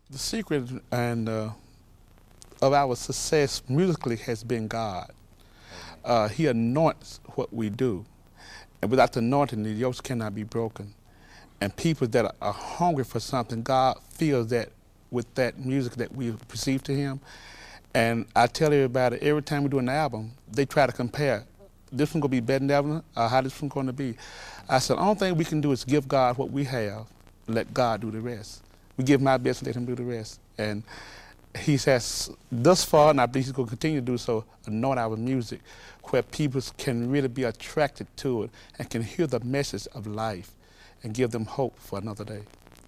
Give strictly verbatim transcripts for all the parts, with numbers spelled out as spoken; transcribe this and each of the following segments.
The secret and uh, of our success musically has been God. Uh, he anoints what we do, and without the anointing, the yokes cannot be broken. And people that are, are hungry for something, God feels that with that music that we receive to Him. And I tell everybody, every time we do an album, they try to compare. This one gonna be better than that one, or how this one gonna be. I said, the only thing we can do is give God what we have, let God do the rest. We give Him our best and let Him do the rest. And He has thus far, and I believe He's gonna continue to do so, anoint our music, where people can really be attracted to it and can hear the message of life and give them hope for another day.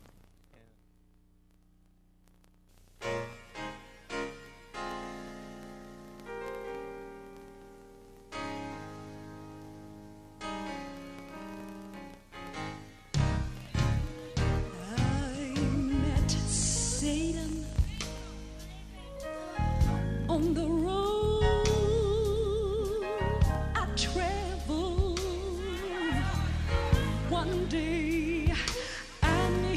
On the road I travel, one day I knew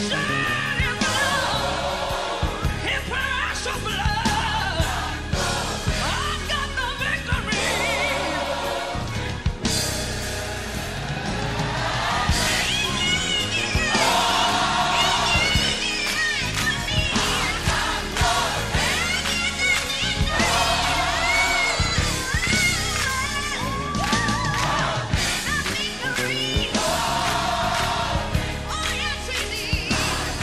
shed his blood, his precious blood. I've got the victory. Oh, yes, indeed.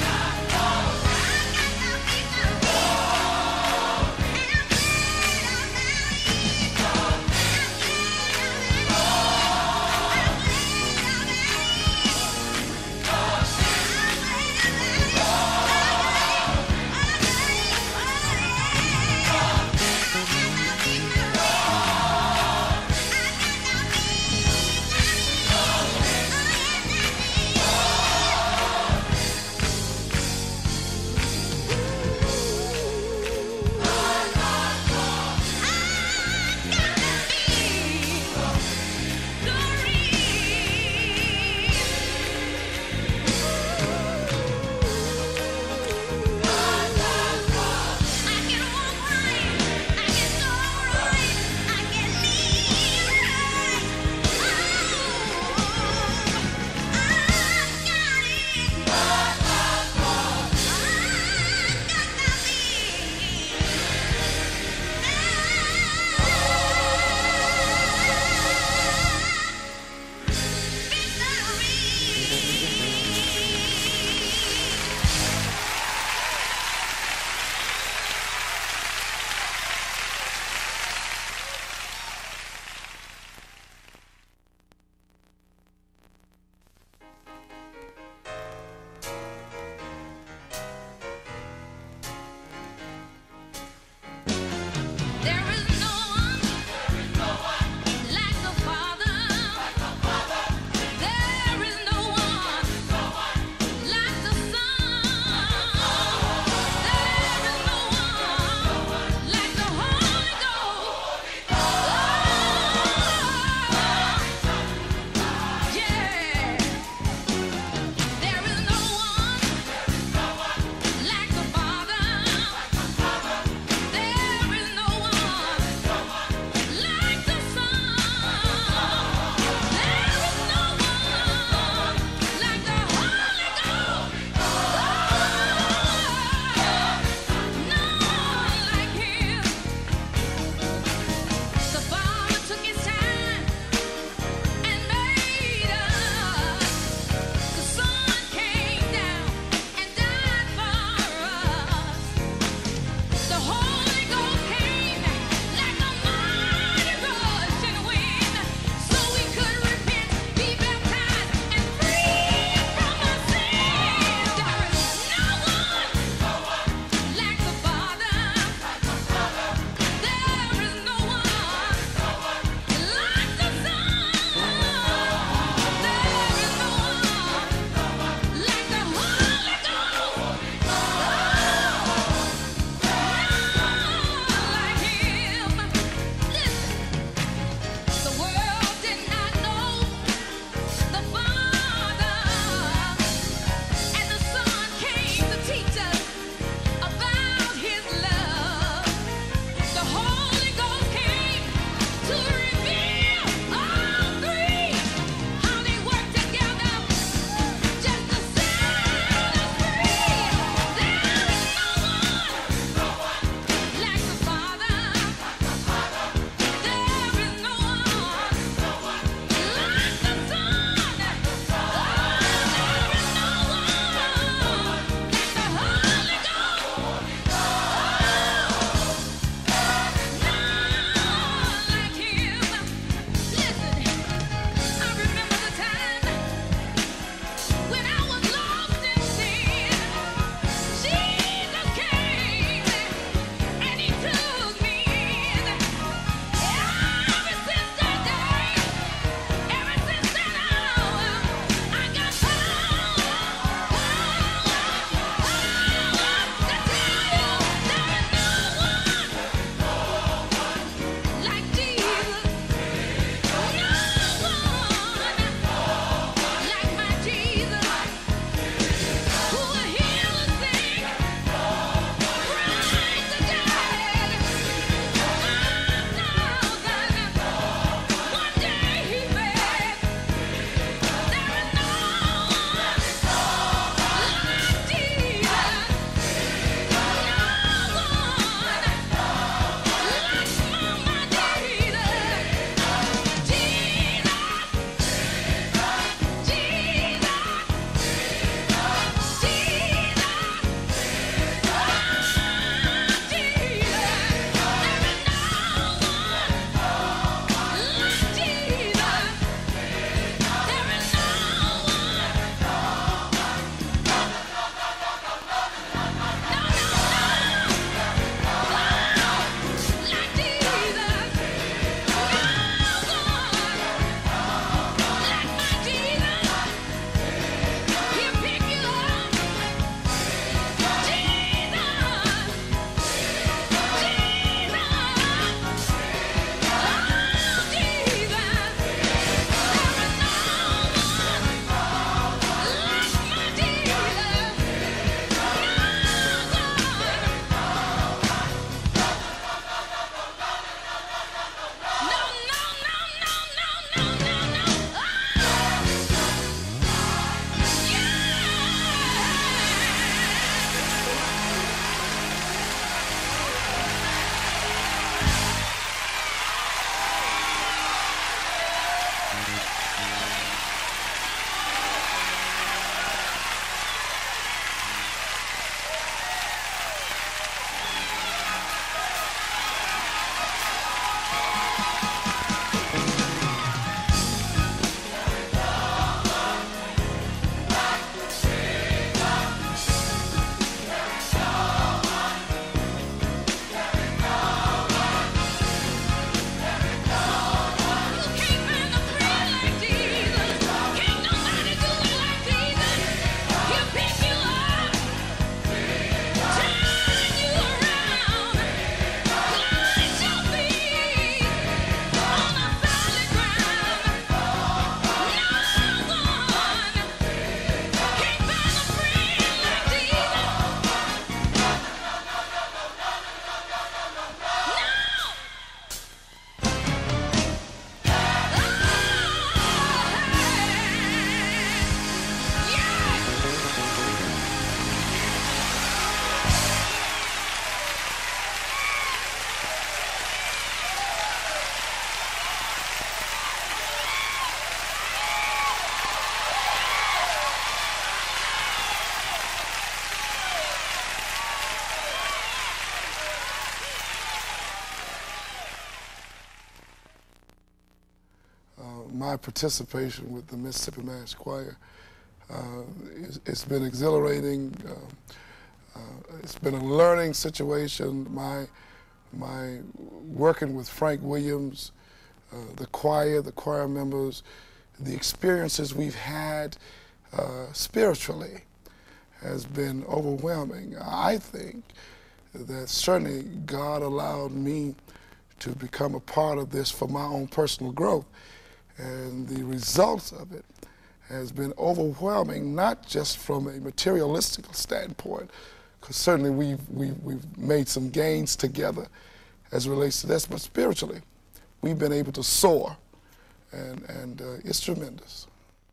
my participation with the Mississippi Mass Choir. Uh, it's, it's been exhilarating. Uh, uh, it's been a learning situation. My, my working with Frank Williams, uh, the choir, the choir members, the experiences we've had uh, spiritually has been overwhelming. I think that certainly God allowed me to become a part of this for my own personal growth. And the results of it has been overwhelming, not just from a materialistic standpoint, because certainly we've, we've, we've made some gains together as it relates to this, but spiritually, we've been able to soar, and, and uh, it's tremendous.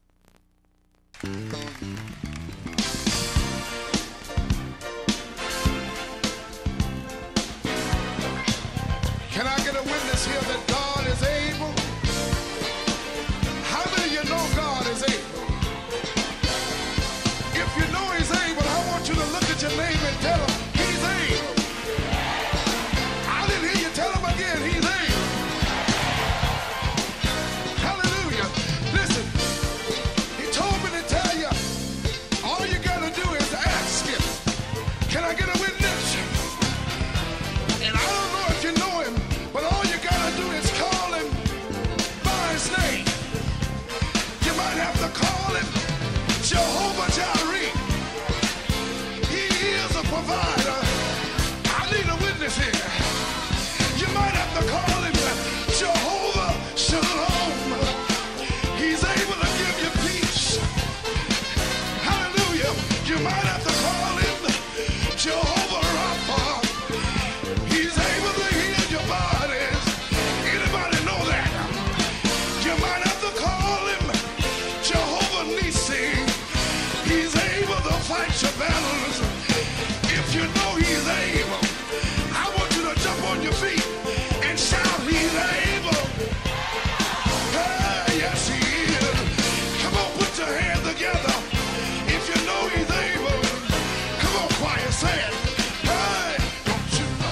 Can I get a witness here that God is able? How many of you know God is able? If you know He's able, I want you to look at your neighbor and tell him He's able. I didn't hear you tell him again, He's able. Hallelujah. Listen, He told me to tell you, all you got to do is ask Him. Can I get a witness? And I don't know if you know Him, but all you gotta do is call Him by His name. You might have to call Him Jehovah Jireh. He is a provider. I need a witness here. You might have to call Him Jehovah Shalom. He's able to give you peace. Hallelujah. You might have to call Him Jehovah Rapha. He's able to heal your bodies. Anybody know that? You might have to call Him Jehovah Nissi. He's able to fight your battles. If you know He's able, I want you to jump on your feet and shout, He's able. Hey, yes, He is. Come on, put your hands together. If you know He's able, come on, choir, say it. Hey, don't you know?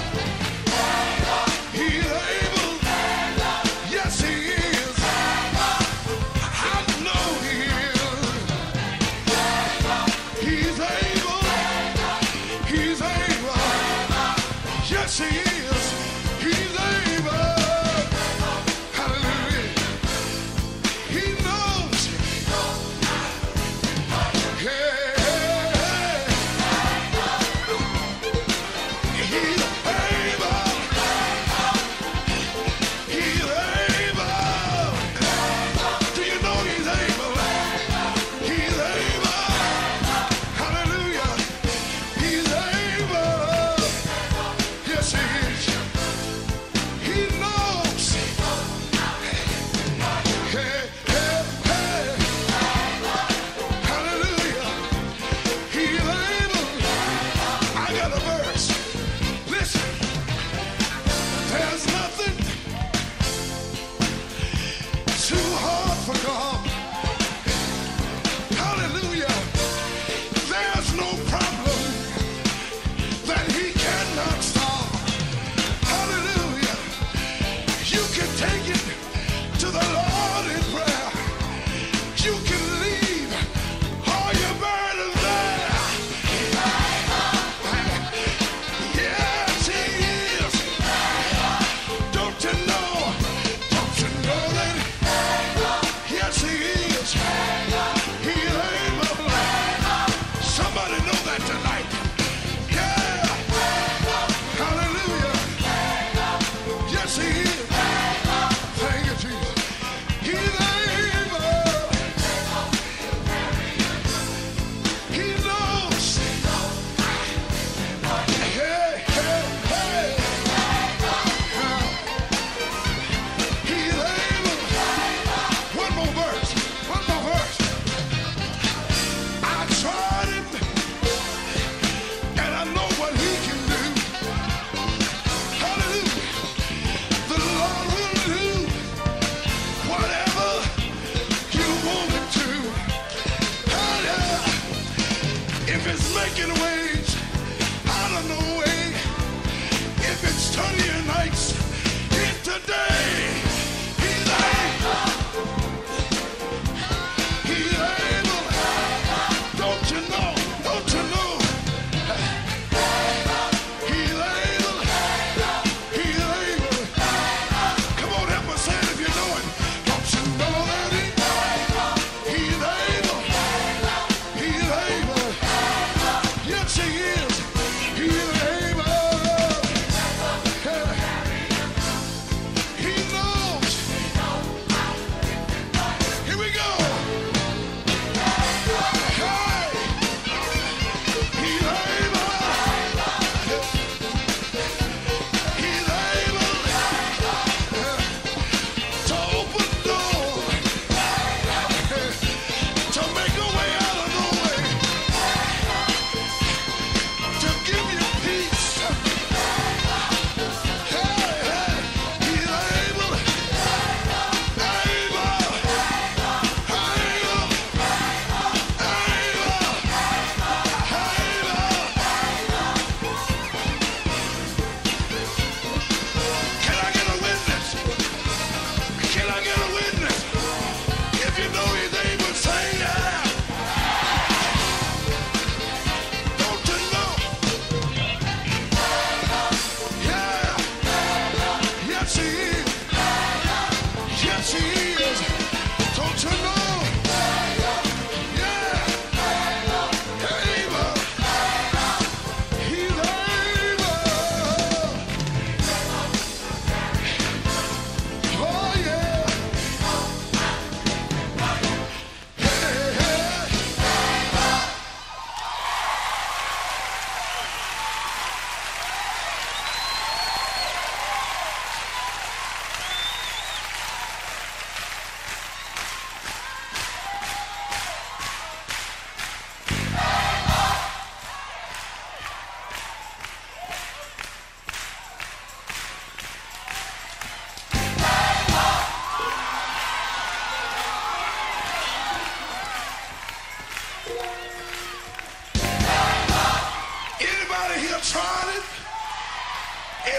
He's able. Yes, He is. I know He is. He's able. He's able. Yes, He is. He's able. Hallelujah. He knows. Hey, hey, hey. He's able. He's able. Do you know He's able? He's able. Hallelujah. He's able. Yes, He is. He knows. Hey, hey, hey. Hallelujah. He's able. I got a verse. Listen. There's nothing too hard for God. Hallelujah. There's no problem that He cannot solve. Hallelujah. You can take it to the Lord in prayer. You can leave all your burdens there. Yes, He is. Don't you know? Don't you know that? Yes, He is. He's able. Somebody know that tonight. Yeah. Hallelujah. Yes, He is. Thank you, Jesus. He's able. He knows. Hey, hey, hey. He's able. One more verse. One more verse. I tried Him, and I know what He can do. Hallelujah. The Lord will do whatever you want Him to. Hallelujah. If it's making ways out of no way, if it's turning your nights into day, He's able.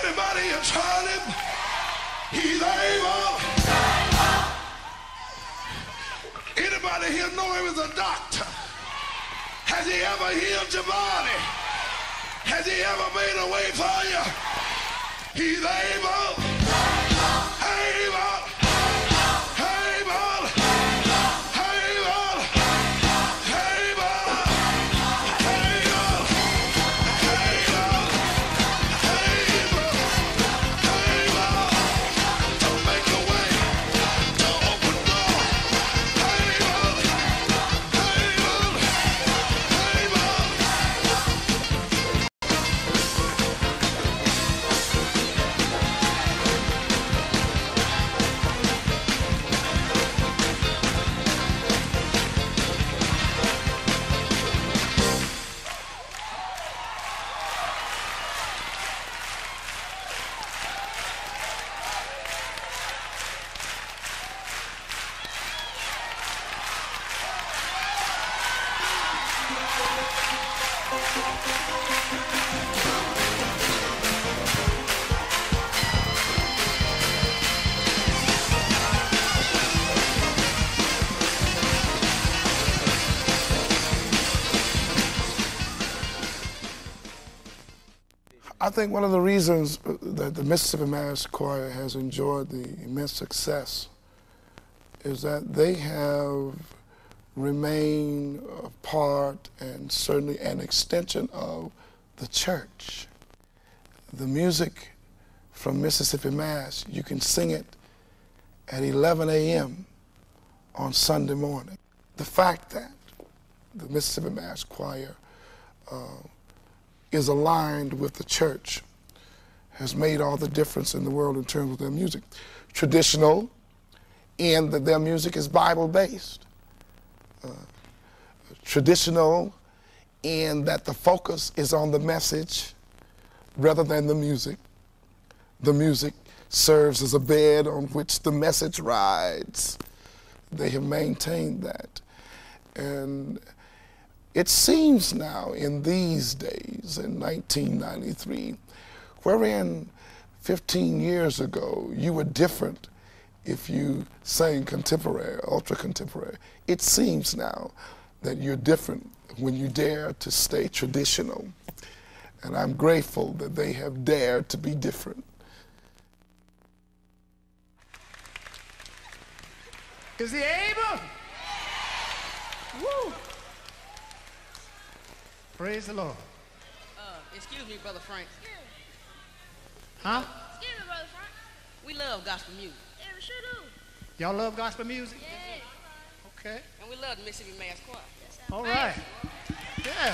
Anybody here tried him? He's able. Anybody here know him as a doctor? Has he ever healed your body? Has he ever made a way for you? He's able. Able. Able. Able. Able. Able. Able. Able. To make a way. To open doors. Able. Able. Able. I think one of the reasons that the Mississippi Mass Choir has enjoyed the immense success is that they have remained a part and certainly an extension of the church. The music from Mississippi Mass, you can sing it at eleven a m on Sunday morning. The fact that the Mississippi Mass Choir uh, is aligned with the church has made all the difference in the world in terms of their music. Traditional, in that their music is Bible-based. Uh, traditional, in that the focus is on the message rather than the music. The music serves as a bed on which the message rides. They have maintained that. And it seems now in these days, in nineteen ninety-three, wherein fifteen years ago you were different if you sang contemporary, ultra-contemporary, it seems now that you're different when you dare to stay traditional. And I'm grateful that they have dared to be different. Is he able? Woo! Praise the Lord. Uh, excuse me, Brother Frank. Huh? Excuse me, Brother Frank. We love gospel music. Yeah, we sure do. Y'all love gospel music? Yeah. Okay. And we love the Mississippi Mass Choir. Yes, All right. Yeah.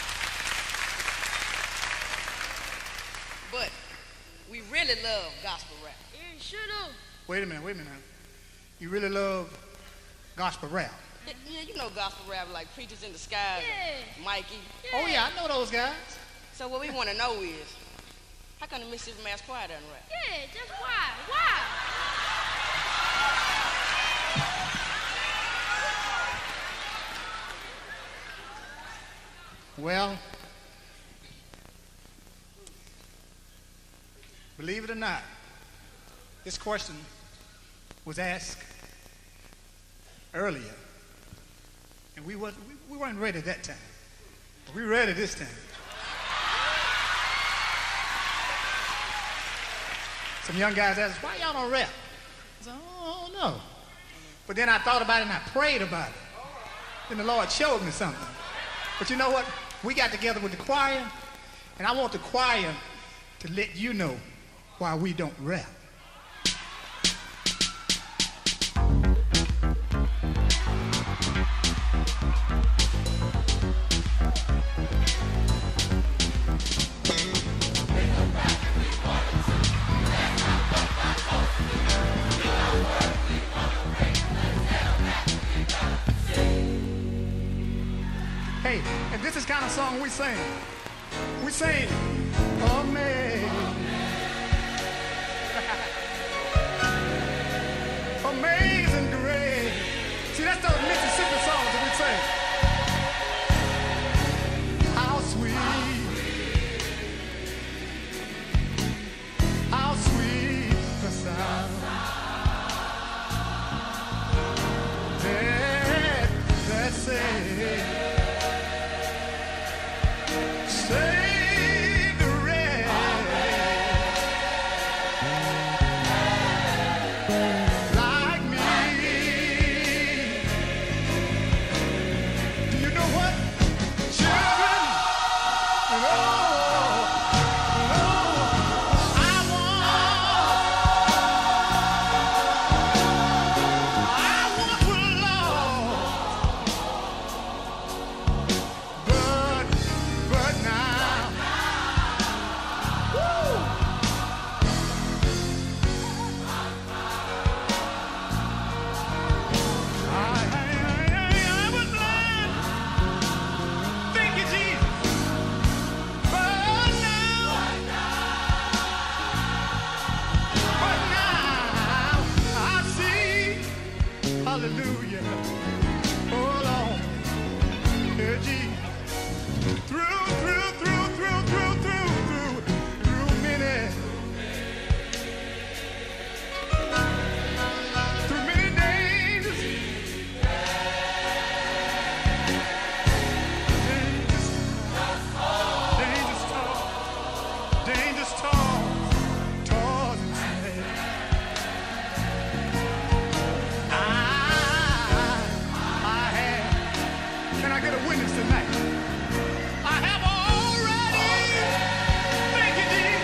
But we really love gospel rap. Yeah, we sure do. Wait a minute, wait a minute. You really love gospel rap? Yeah, you know gospel rap like Preachers in the Sky, Yeah. Mikey. Oh yeah, I know those guys. So what we want to know is, how come the Mississippi Mass Choir doesn't rap? Yeah, just why? Why? Well, believe it or not, this question was asked earlier, and we, was, we, we weren't ready that time, but we're ready this time. Some young guys asked, why y'all don't rap? I said, oh, no. But then I thought about it and I prayed about it. Then the Lord showed me something. But you know what? We got together with the choir, and I want the choir to let you know why we don't rap. Hey, and this is the kind of song we sing. We sing, amazing, amazing grace. See, that's those Mississippi songs that we sing. How sweet Save the rest. Like me. Do you know what? Children, oh, oh, I want, I want what Lord, but, but now, woo. I, I, I, I was blind. Thank you, Jesus. But now, but now I see, hallelujah, hold on, dear Jesus. Through, through, through, through, through, through, through, through many, through many days, dangerous, dangerous talk, dangerous talk, tossed and snared. I, I have. Can I get a witness tonight? I have already, thank you, Jesus,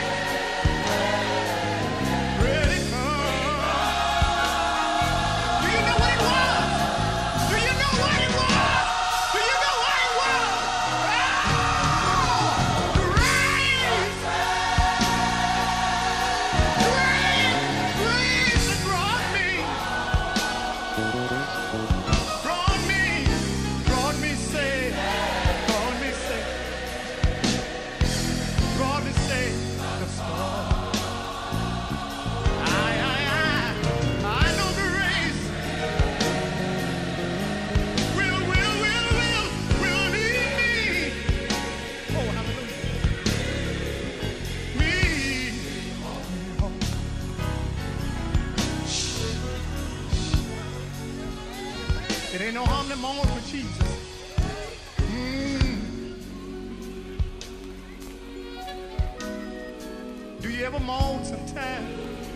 ready come. Do you know what it was? Do you know what it was? Do you know what it was? Oh, grace, grace, grace that brought me, brought me, brought me safe, brought me safe, brought me safe thus far. I, I, I, I know grace will, will, will, will, will lead me. Oh, hallelujah. Me home. It ain't no harm to mourn for Jesus. Mm. Do you ever moan sometime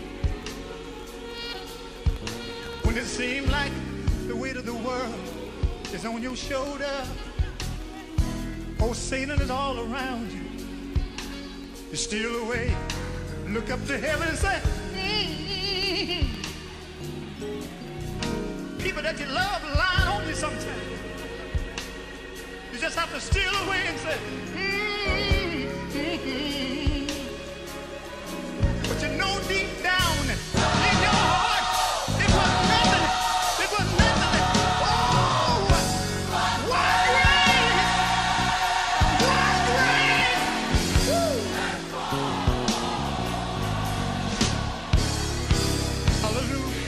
when it seems like the weight of the world is on your shoulder? Oh, Satan is all around you. You steal away, look up to heaven and say, mm-hmm. People that you love lying on you sometimes. You just have to steal away and say, mm-hmm. But you know deep down in your heart, it was nothing. It was nothing. Oh, what grace! What grace! Woo! Hallelujah.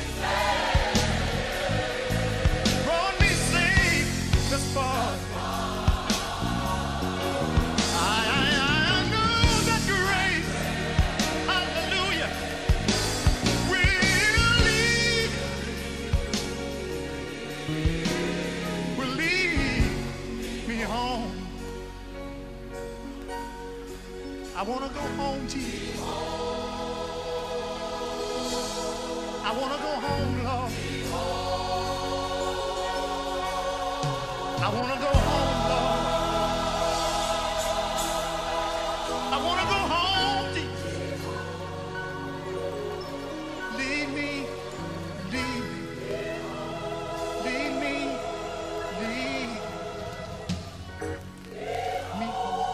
Brought me safe this far. I, I, I know that grace, hallelujah, will lead, will lead me home. I want to go home, Jesus. I want to go home, Lord. I want to go home, Lord. I want to go home, Jesus. Lead me, lead me, lead me, lead me home.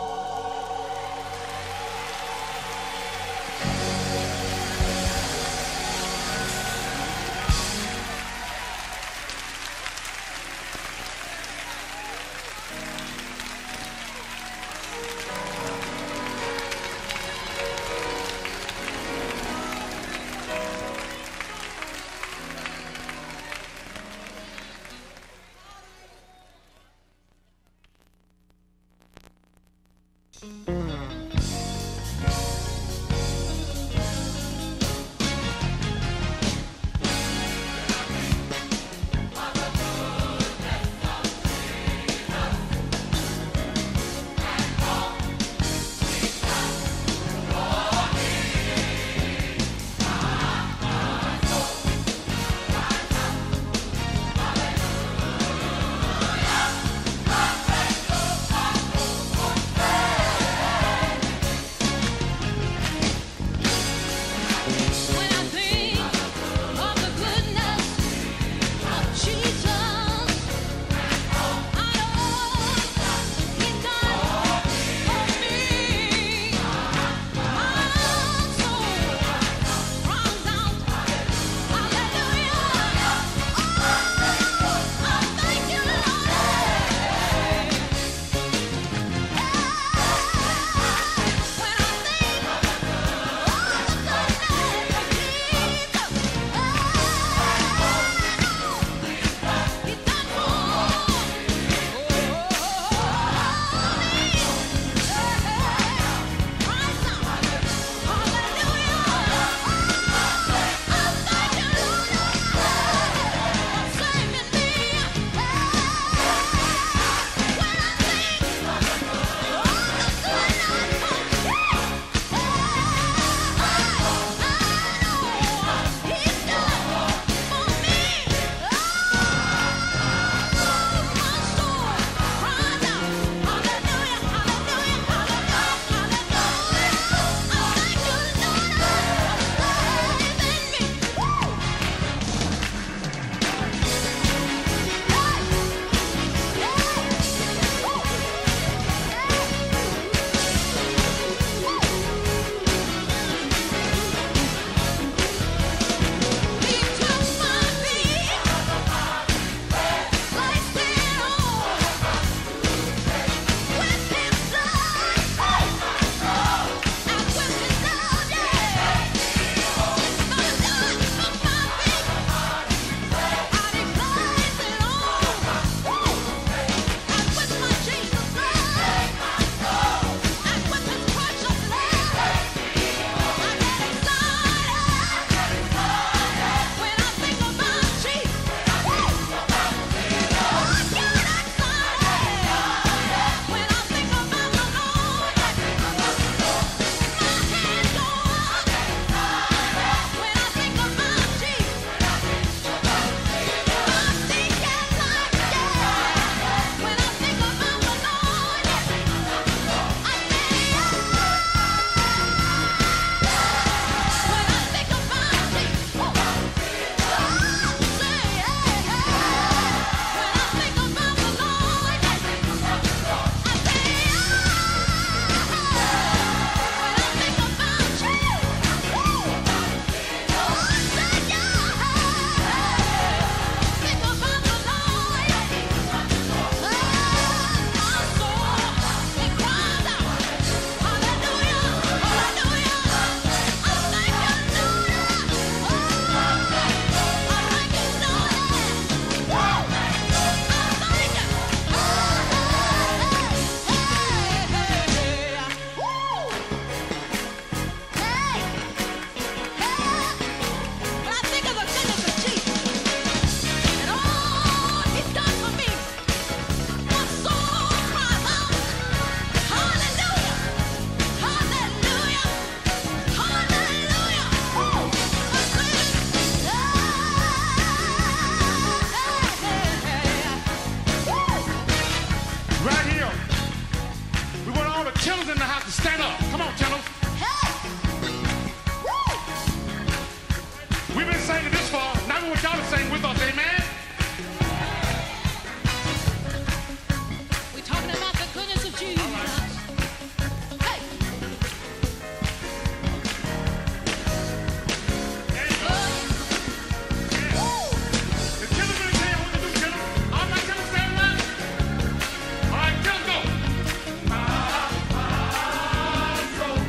Stand up. Come on, Jello. We've been singing this far. Now we want y'all to sing with us, amen? We're talking about the goodness of Jesus. Hey! Is Jello gonna tell you what to do, Jello? All right, Jello, stand up. All right, Jello, go. My, my soul.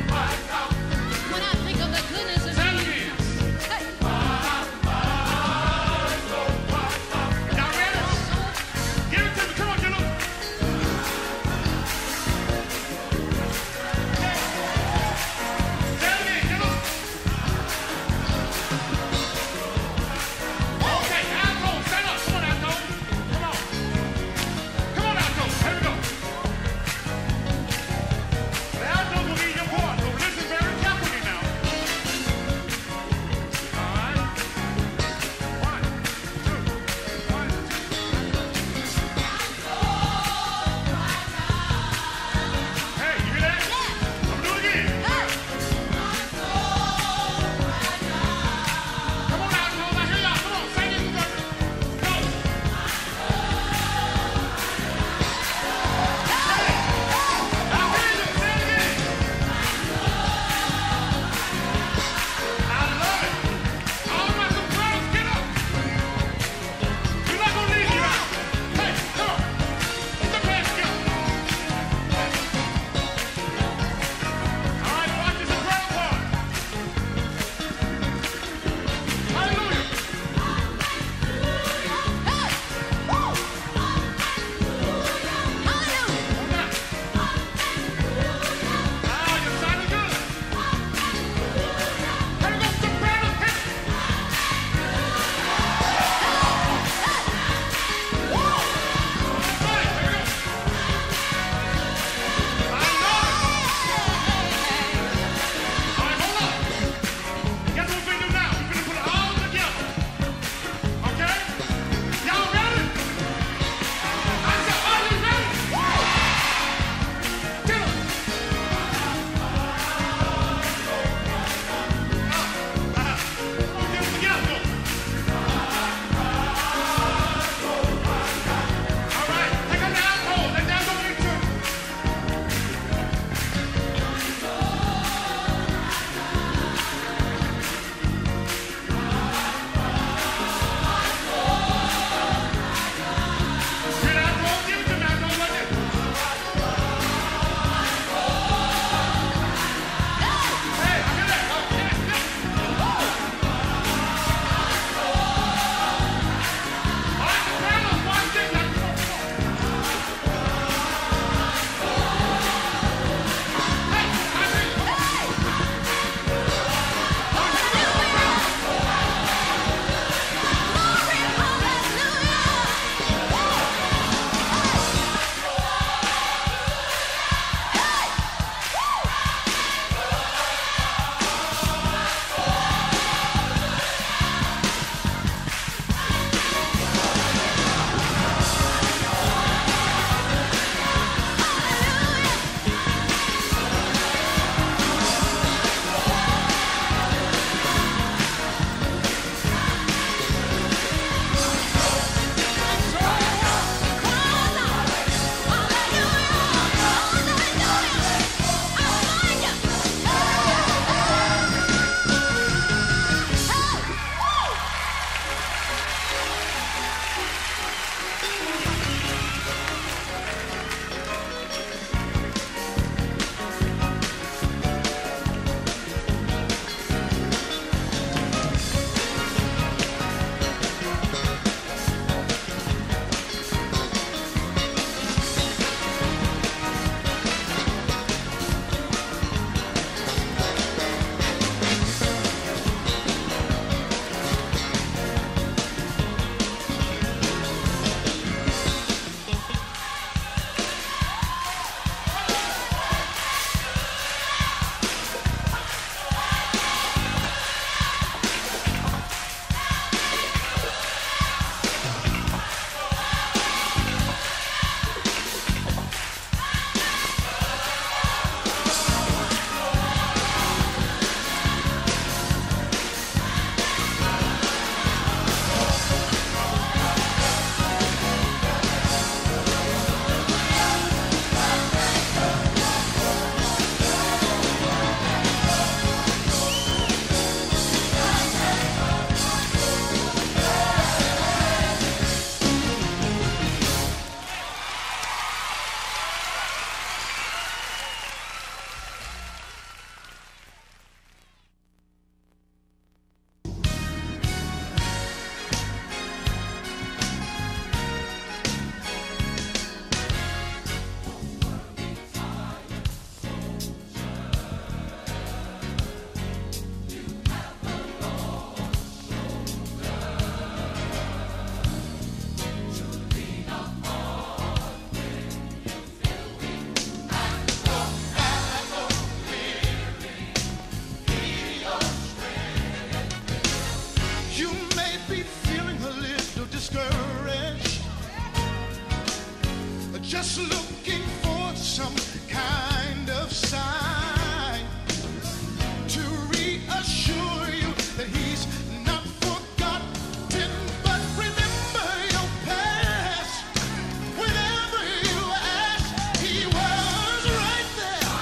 looking for some kind of sign to reassure you that he's not forgotten. But remember your past. Whenever you ask, he was right there.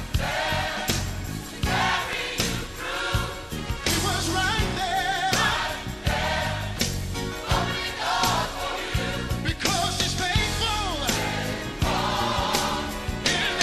He was right there. Because he's faithful in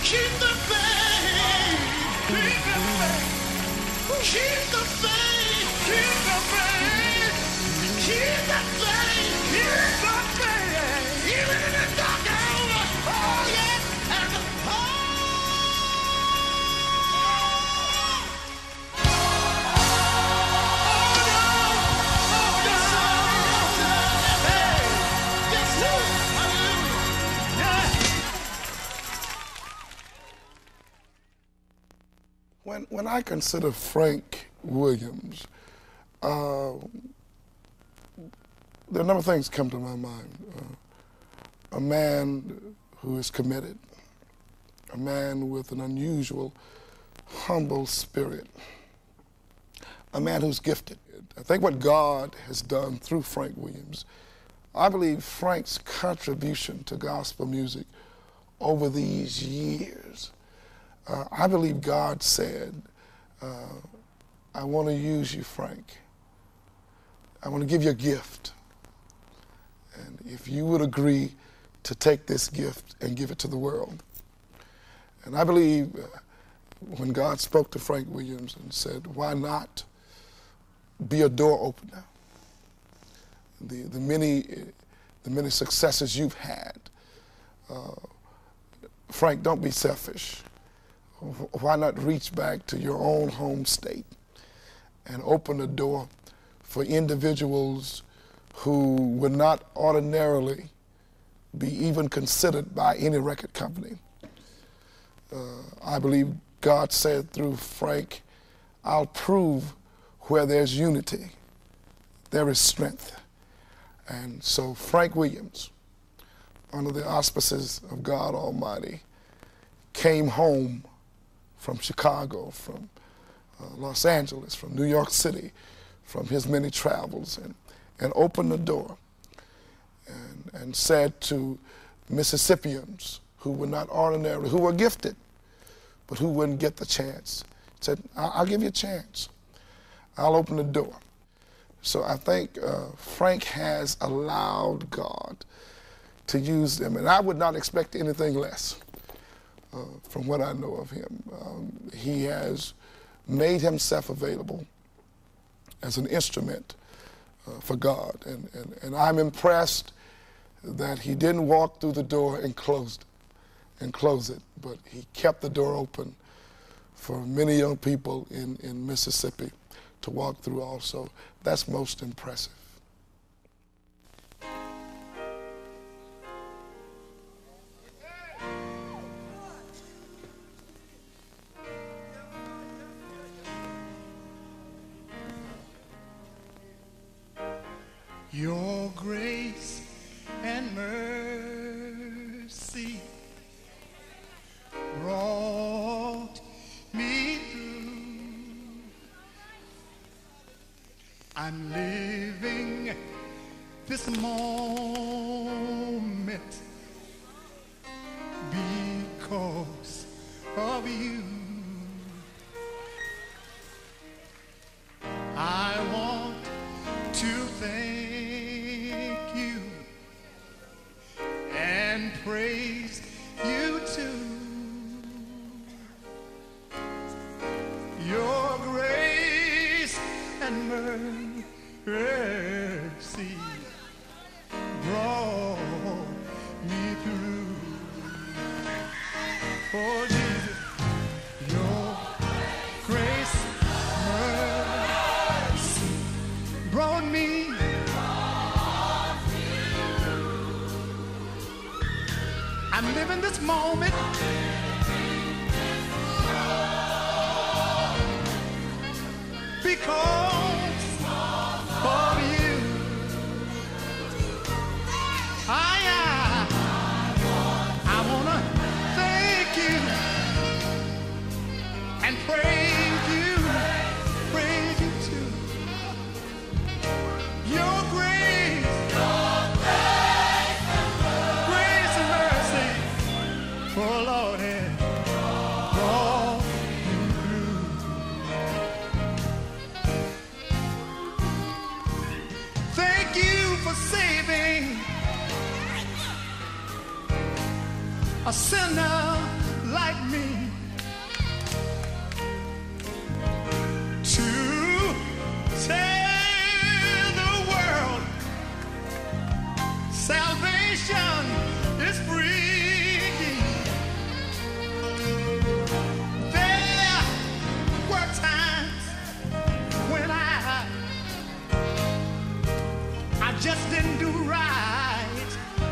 Keep the faith. Keep the faith. Keep the faith. Keep the faith. Keep the faith. Keep the faith. Even in the dark hour. Oh yeah. And the When, when I consider Frank Williams, uh, there are a number of things come to my mind. Uh, a man who is committed, a man with an unusual, humble spirit, a man who's gifted. I think what God has done through Frank Williams, I believe Frank's contribution to gospel music over these years, Uh, I believe God said, uh, I want to use you, Frank. I want to give you a gift. And if you would agree to take this gift and give it to the world. And I believe uh, when God spoke to Frank Williams and said, why not be a door opener? The, the, many, the many successes you've had. Uh, Frank, don't be selfish. Why not reach back to your own home state and open a door for individuals who would not ordinarily be even considered by any record company? Uh, I believe God said through Frank, I'll prove where there's unity, there is strength. And so Frank Williams, under the auspices of God Almighty, came home from Chicago, from uh, Los Angeles, from New York City, from his many travels, and, and opened the door and, and said to Mississippians who were not ordinary, who were gifted, but who wouldn't get the chance, said, I'll, I'll give you a chance. I'll open the door. So I think uh, Frank has allowed God to use them, and I would not expect anything less. Uh, from what I know of him. Um, he has made himself available as an instrument uh, for God. And, and, and I'm impressed that he didn't walk through the door and closed and close it, but he kept the door open for many young people in, in Mississippi to walk through also. That's most impressive. Your grace and mercy brought me through. I'm living this moment because of you. I want to thank you and praise you too. Your grace and mercy brought me through. Oh Jesus, your grace, mercy brought me. I'm living this moment because of you. I, I, I want to thank you and praise you, praise you too. Your grace, grace and mercy, oh Lord, has brought you through. Thank you for saving a sinner like me to tell the world salvation is free. There were times when I I just didn't do right.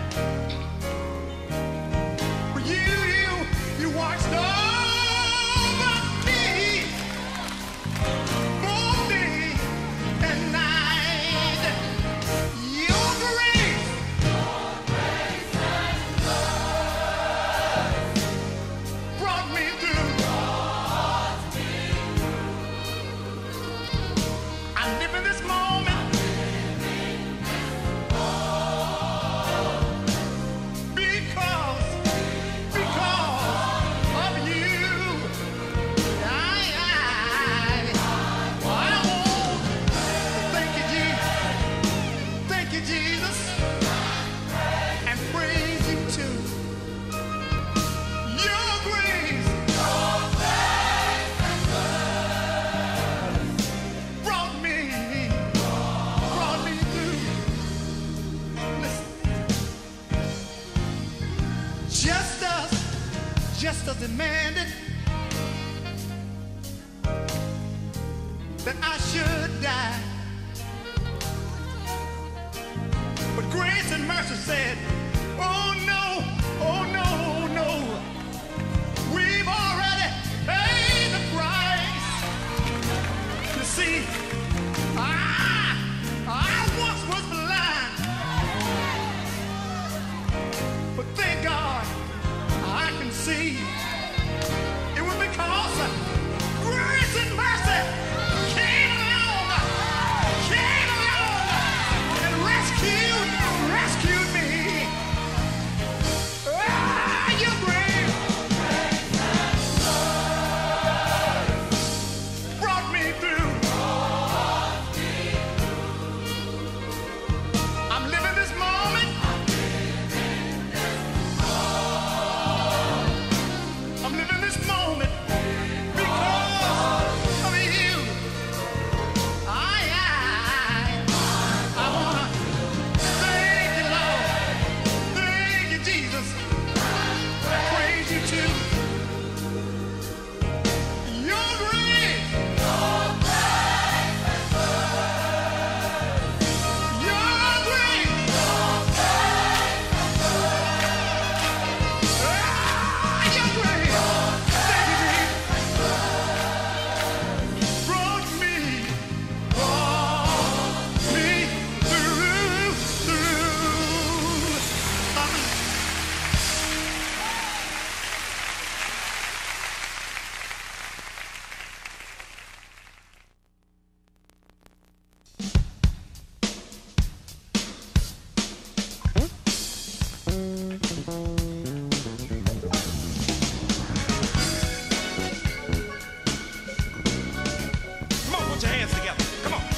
But you, you, you watched over me, for day and night. Your grace, brought me through. I live in this moment because, because of you. I, I, I want to thank you, Jesus. Thank you, Jesus, and praise you too. Your grace brought me, brought me through. Listen, just as, just as demanded that I should die, but grace and mercy said, oh no, oh no, no, we've already paid the price. You see, I, I once was blind, but thank God I can see. It was because grace and mercy came along, came along and rescued, rescued me. Ah, your grace brought me through. I'm living this moment. I'm living this moment because of you. I, I, I wanna thank you, Lord. Thank you, Jesus. Praise you too. Your grace, your grace, your grace, ah, your grace, thank you, Jesus, brought me, brought me through, through. Ah. Come on, put your hands together. Come on.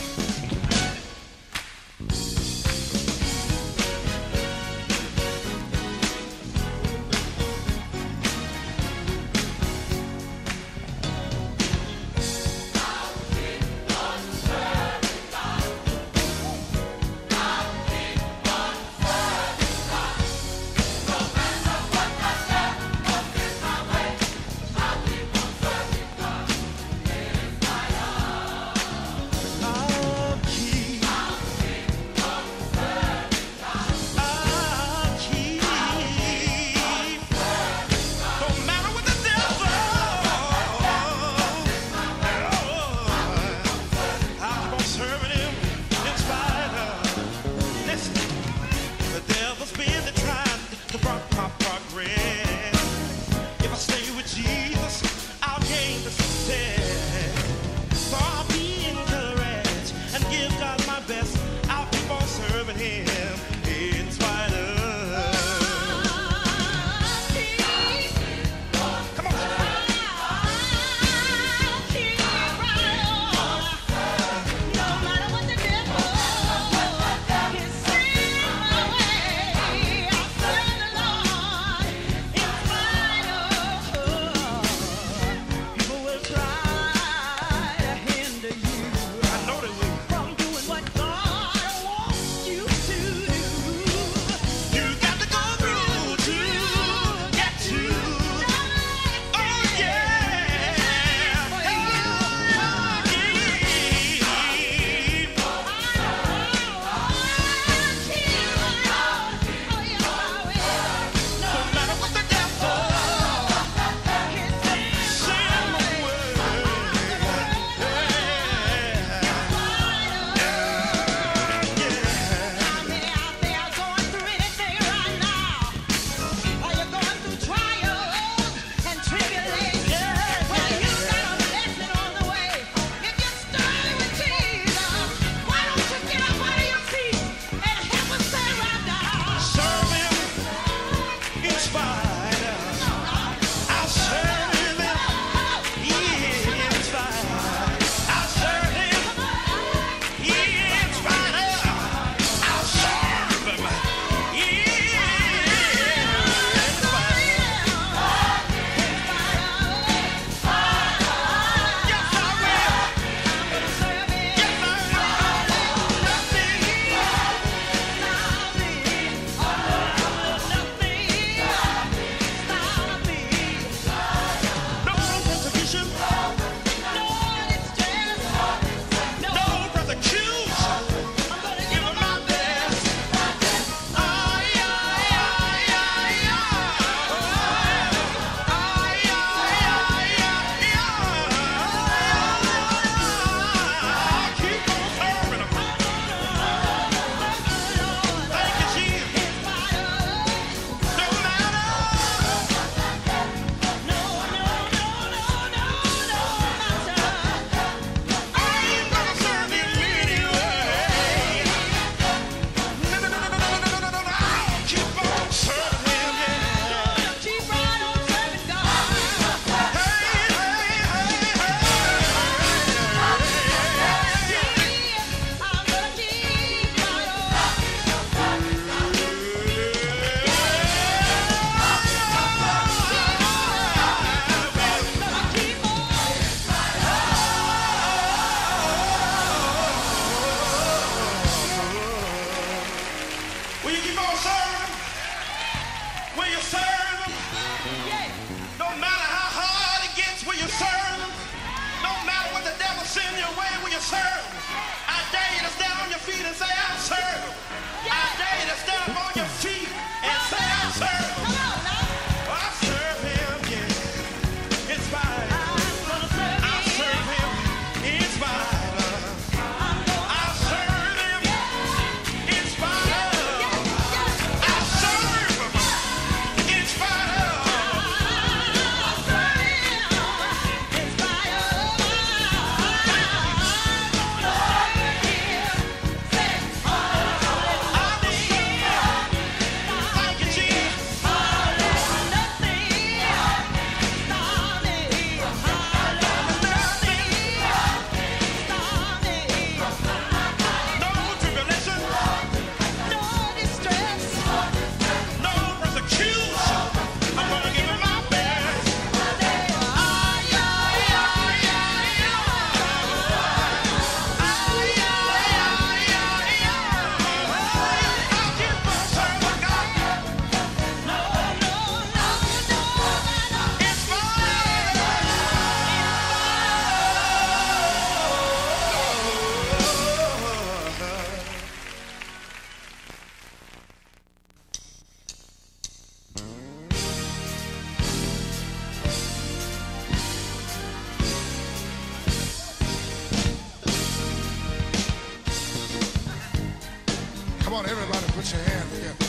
want everybody to put your hand together.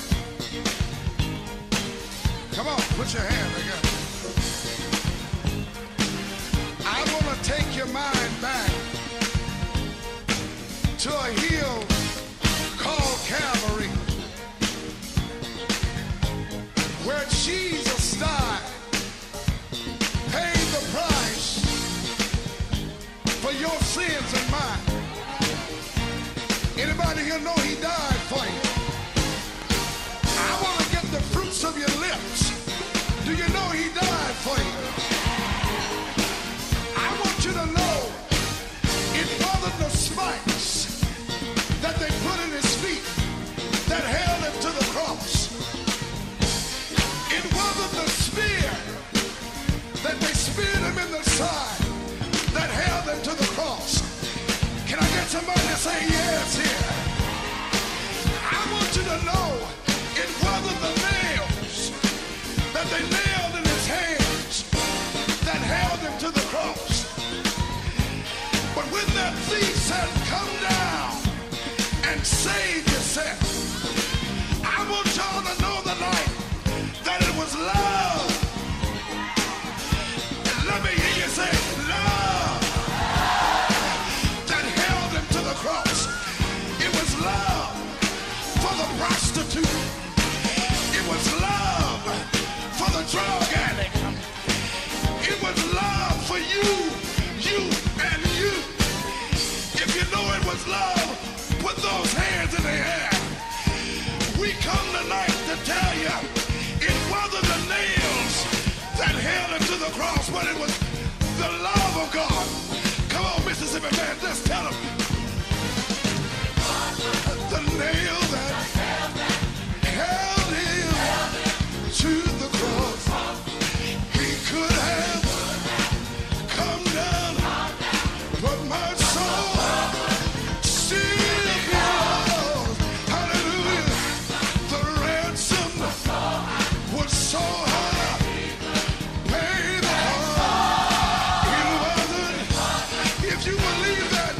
Come on, put your hand together. I want to take your mind back to a hill called Calvary, where Jesus died, paid the price for your sins and mine. Anybody here know he died for you? I want to get the fruits of your lips. Do you know he died for you? I want you to know it wasn't the spikes that they put in his feet that held him to the cross. It wasn't the spear that they speared him in the side that held him to the cross. Can I get somebody to say yes here? I want you to know it wasn't the nails that they nailed in his hands that held him to the cross. But when that thief said, come down and save yourself, I want y'all to know tonight that it was love. And let me hear you say, love that held him to the cross. It was love for the prostitute. It was love for the drug addict. It was love for you, you, and you. If you know it was love, put those hands in the air. We come tonight to tell you it wasn't the nails that held him to the cross, but it was the love of God. Come on, Mississippi man, just tell him. The nail that held him to the cross. He could have come down, but my soul still belongs. Hallelujah. The ransom was so high. Pay the cost. It wasn't. If you believe that,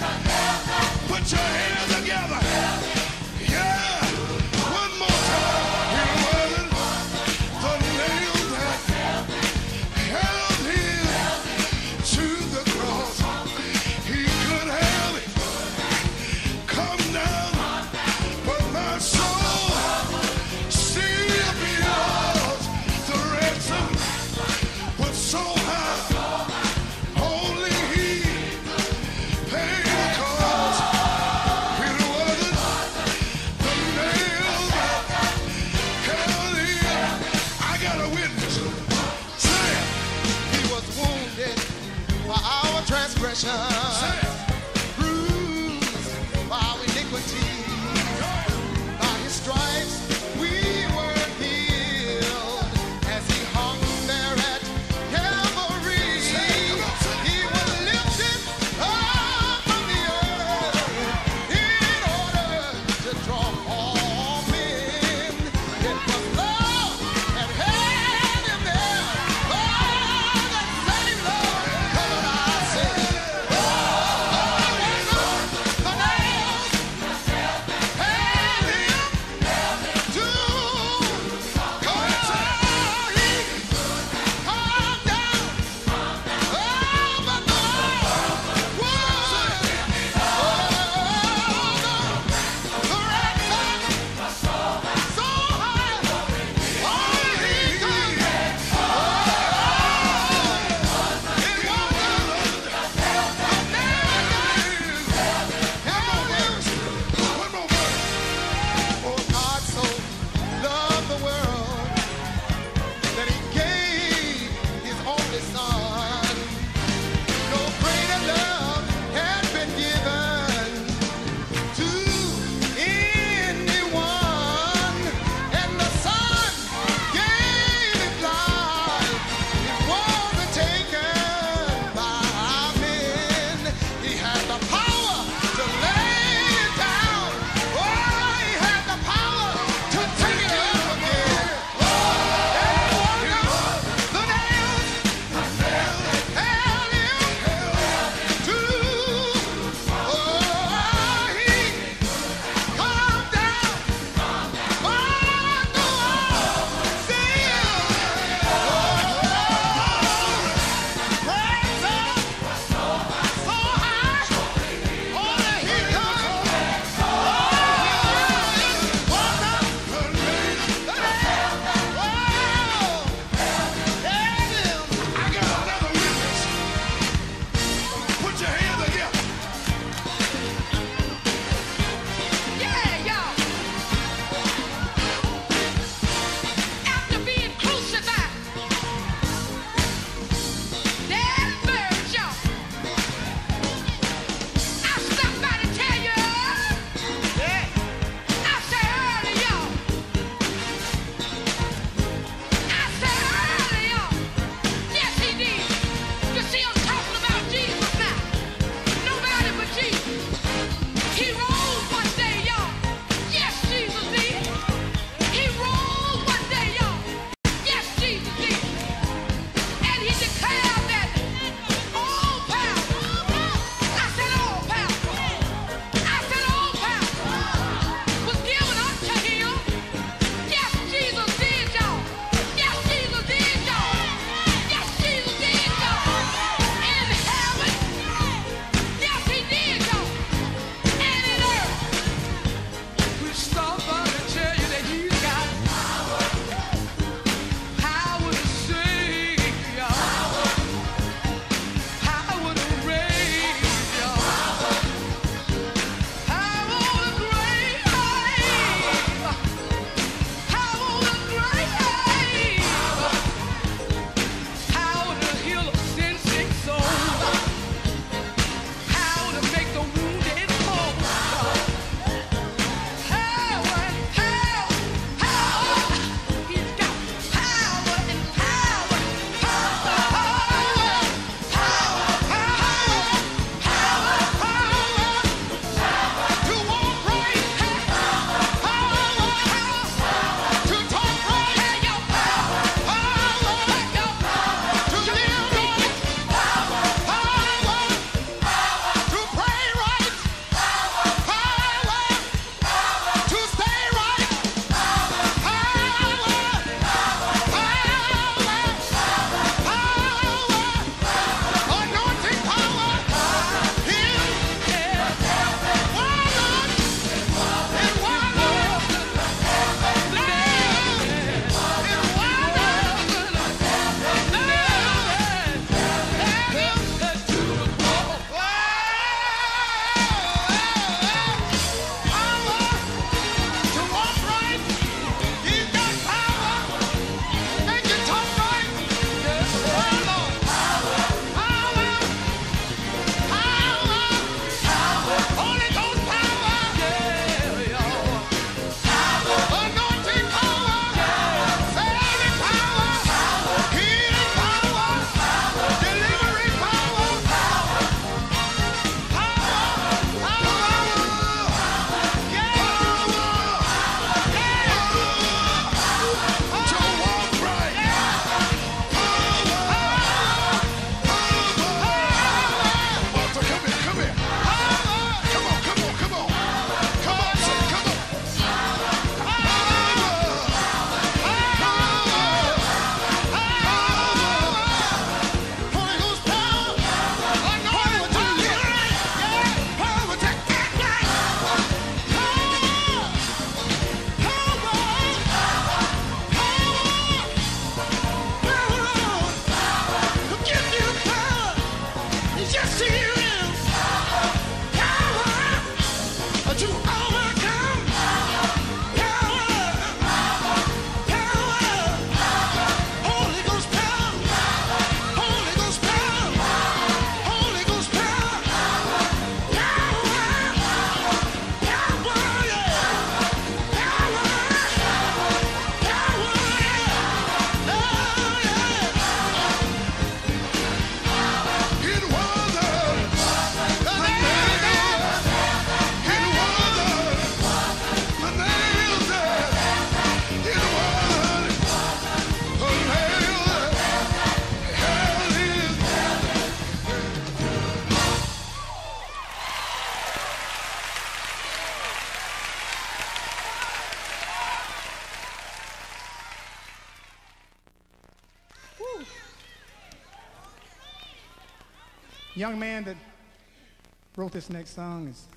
young man that wrote this next song is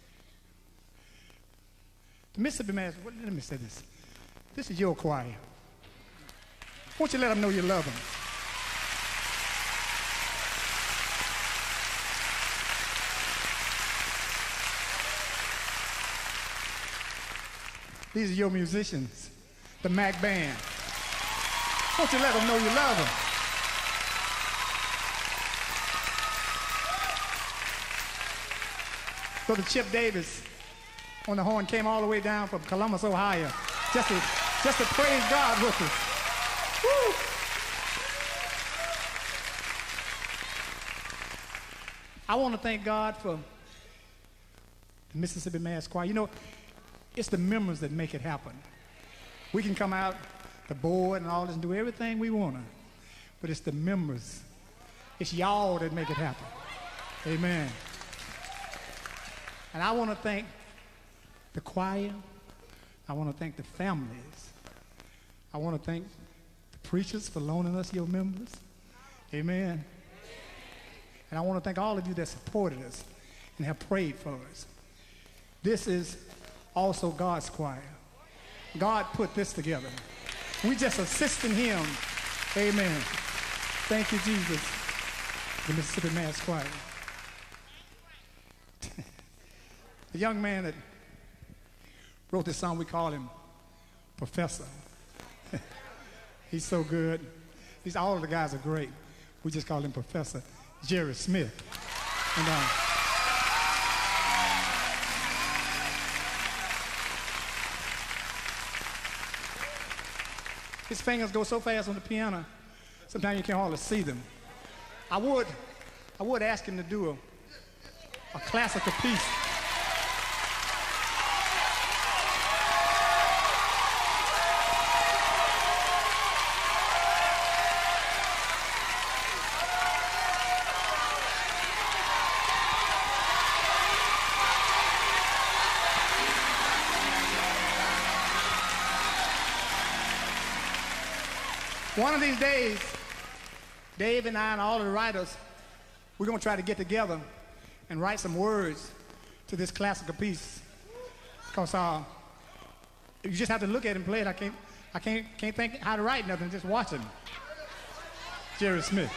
the Mississippi Mass. Let me say this. This is your choir. Won't you let them know you love them? These are your musicians, the Mac Band. Won't you let them know you love them? Brother Chip Davis on the horn came all the way down from Columbus, Ohio, just to, just to praise God with us. Woo! I want to thank God for the Mississippi Mass Choir. You know, it's the members that make it happen. We can come out, the board and all this, and do everything we want to, but it's the members. It's y'all that make it happen. Amen. And I want to thank the choir. I want to thank the families. I want to thank the preachers for loaning us your members. Amen. And I want to thank all of you that supported us and have prayed for us. This is also God's choir. God put this together. We just assisting him. Amen. Thank you, Jesus. The Mississippi Mass Choir. The young man that wrote this song, we call him Professor. He's so good. He's, all of the guys are great. We just call him Professor Jerry Smith. And, uh, his fingers go so fast on the piano, sometimes you can't hardly see them. I would, I would ask him to do a, a classical piece. One of these days, Dave and I and all of the writers, we're going to try to get together and write some words to this classical piece. Because uh, you just have to look at it and play it. I can't, I can't, can't think how to write nothing, just watch him. Jerry Smith.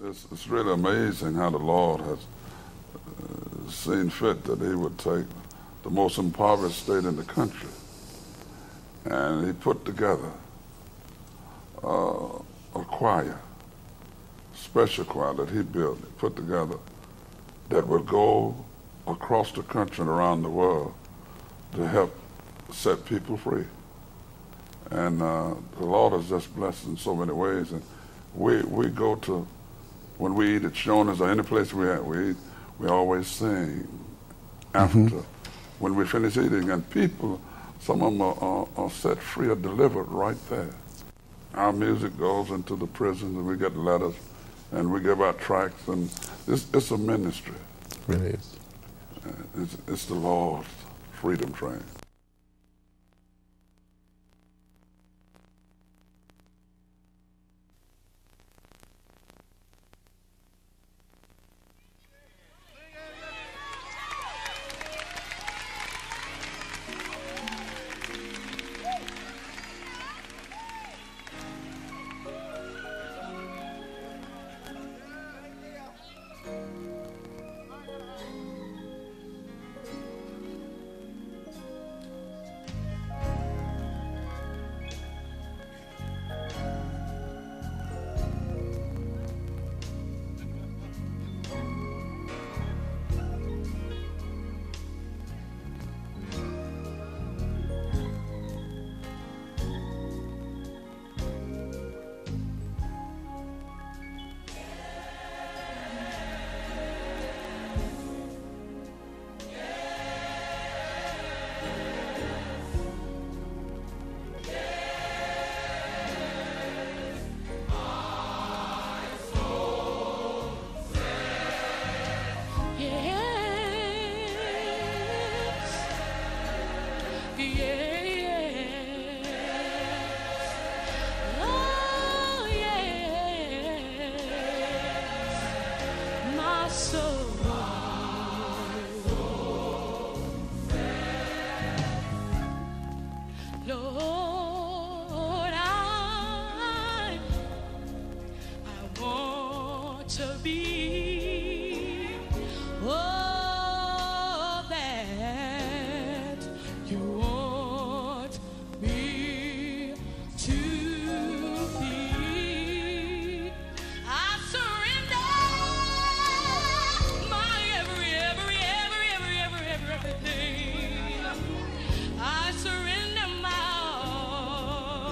it's, it's really amazing how the Lord has uh, seen fit that he would take the most impoverished state in the country, and he put together uh, a choir, special choir that he built, put together, that would go across the country and around the world to help set people free. And uh, the Lord has just blessed in so many ways. And we we go to, when we eat at Shoney's or any place we at, we eat, we always sing after, mm-hmm. when we finish eating. And people, some of them are, are, are set free or delivered right there. Our music goes into the prisons, and we get letters, and we give out tracts, and it's, it's a ministry. It really is. Uh, it's, it's the Lord's freedom train.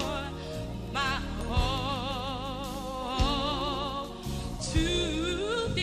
To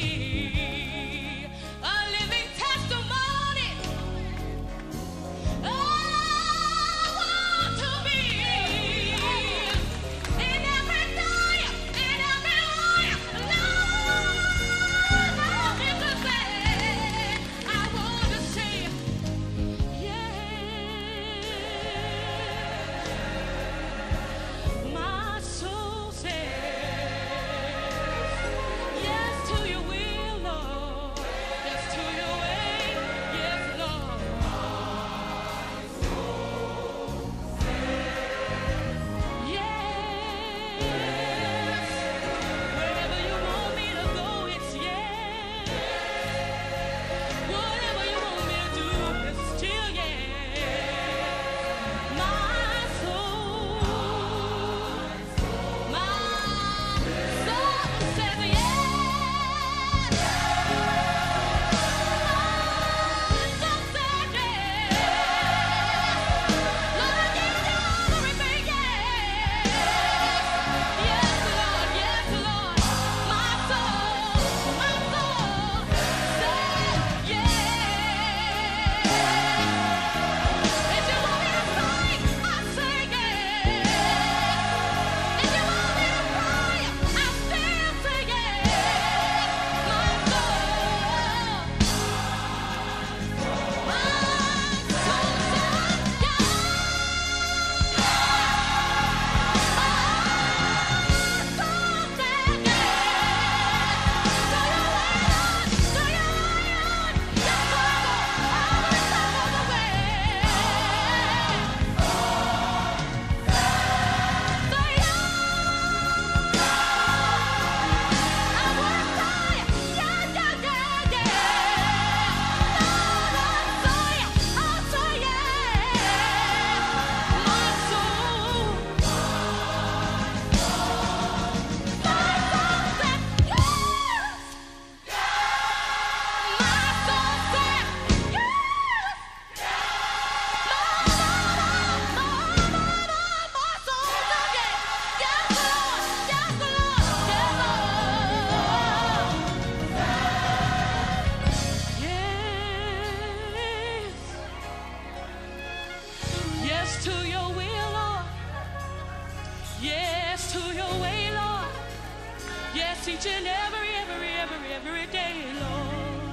us each and every, every, every, every day, Lord.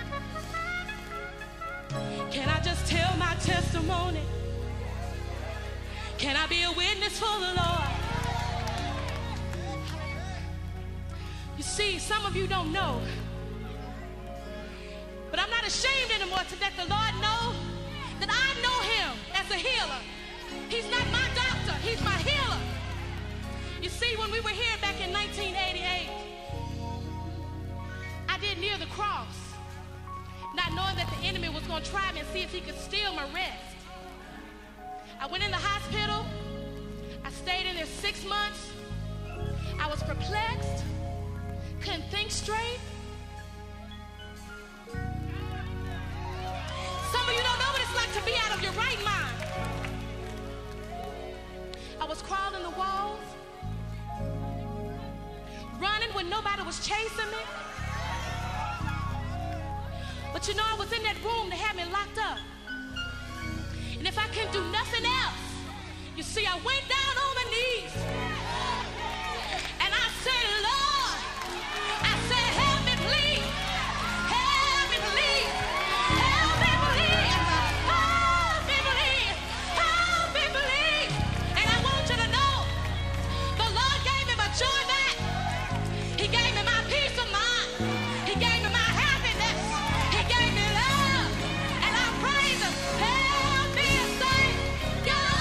Can I just tell my testimony? Can I be a witness for the Lord? You see, some of you don't know, but I'm not ashamed anymore to let the Lord know that I know him as a healer. He's not my doctor, he's my healer. You see, when we were here back in nineteen eighty-eight, I did near the cross, not knowing that the enemy was going to try me and see if he could steal my rest. I went in the hospital. I stayed in there six months. I was perplexed, couldn't think straight. Some of you don't know what it's like to be out of your right mind. I was crawling the walls, running when nobody was chasing me. But you know, I was in that room that had me locked up. And if I couldn't do nothing else, you see, I went down on my knees and I said, Lord, I said, help me please, help me please, help me please, help me please, help me please. And I want you to know, the Lord gave me my joy back. He gave me my peace of mind. He gave me my happiness. He gave me love. And I praise him. Help me say, God.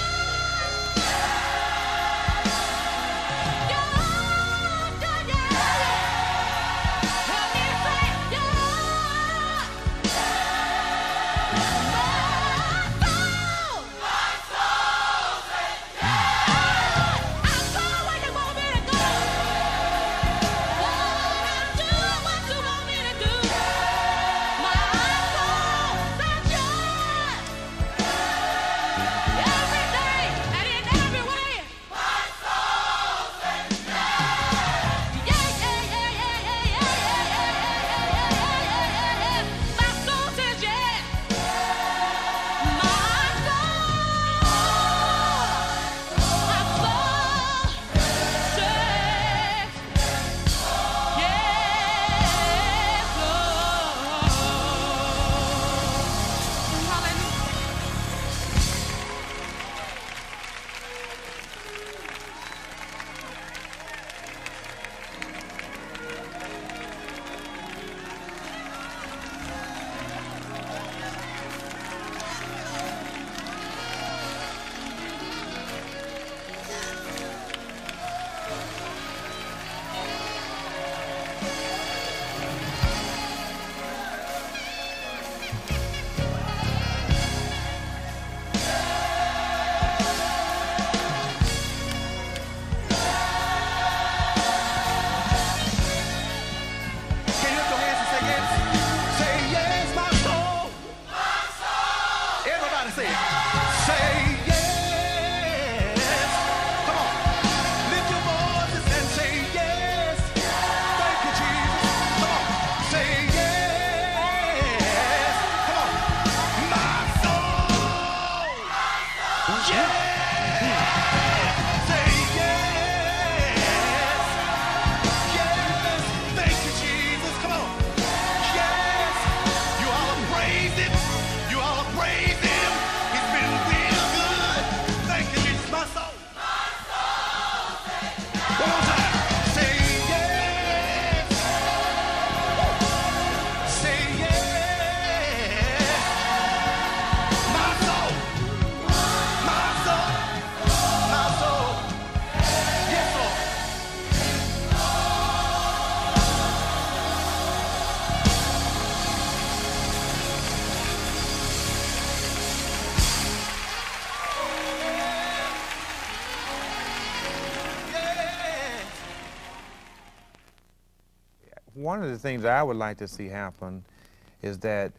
One of the things I would like to see happen is that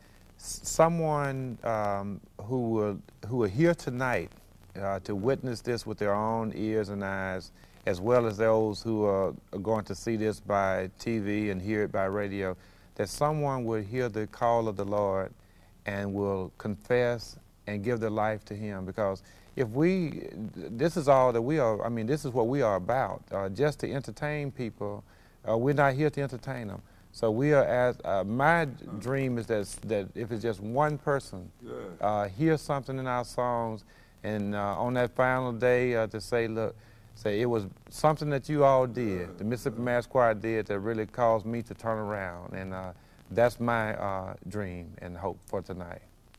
someone um, who will who are here tonight uh, to witness this with their own ears and eyes, as well as those who are, are going to see this by T V and hear it by radio, that someone will hear the call of the Lord and will confess and give their life to Him. Because if we, this is all that we are, I mean, this is what we are about, uh, just to entertain people Uh, we're not here to entertain them. So we are as, uh, my dream is that, that if it's just one person Yeah. uh, hears something in our songs, and uh, on that final day uh, to say, look, say it was something that you all did, the Mississippi Mass Choir did, that really caused me to turn around. And uh, that's my uh, dream and hope for tonight.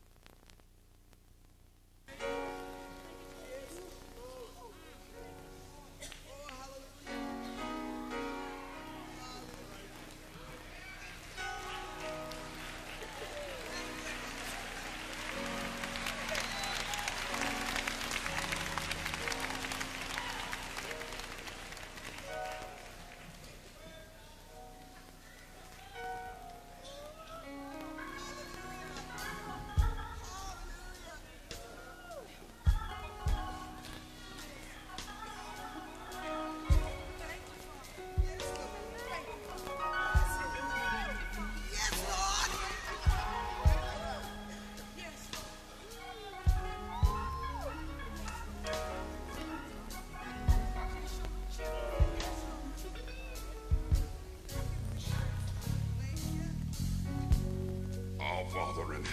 Father in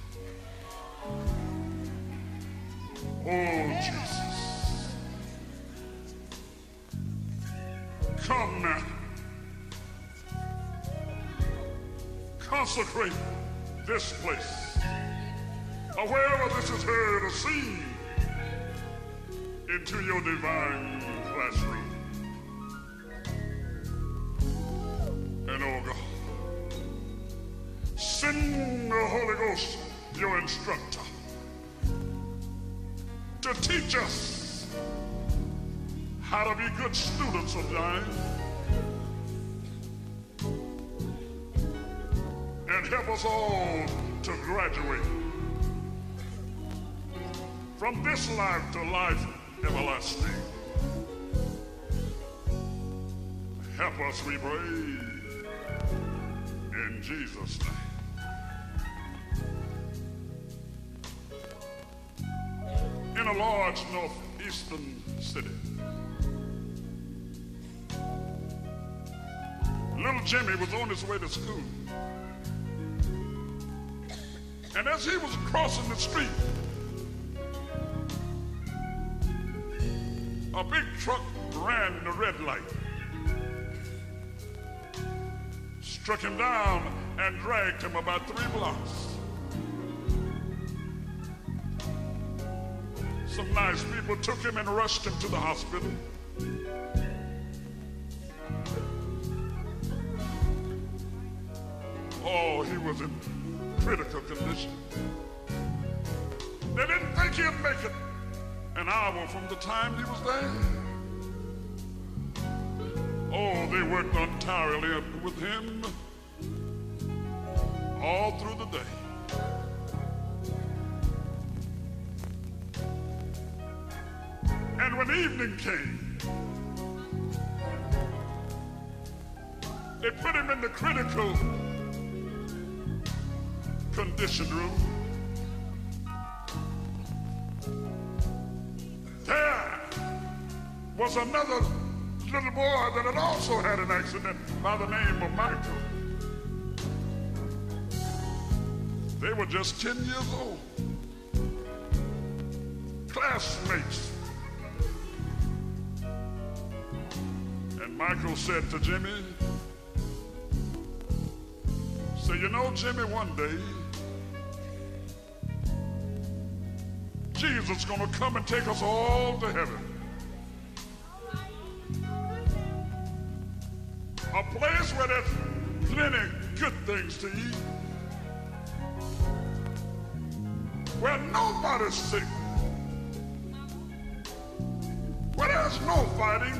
heaven. Oh, Jesus. Come now. Consecrate this place. Or wherever this is heard or seen, into your divine classroom. And oh God, send the Holy Ghost, your instructor, to teach us how to be good students of thine and help us all to graduate from this life to life everlasting. Help us, we pray, in Jesus' name. In a large northeastern city, little Jimmy was on his way to school. And as he was crossing the street, a big truck ran the red light, struck him down and dragged him about three blocks. Some nice people took him and rushed him to the hospital. Oh, he was in critical condition. They didn't think he'd make it an hour from the time he was there. Oh, they worked untiringly with him all through the day. And when evening came, they put him in the critical condition room. There was another little boy that had also had an accident by the name of Michael. They were just ten years old, classmates. And Michael said to Jimmy, so you know, Jimmy, one day, Jesus is going to come and take us all to heaven. A place where there's plenty good things to eat, where nobody's sick, where there's no fighting,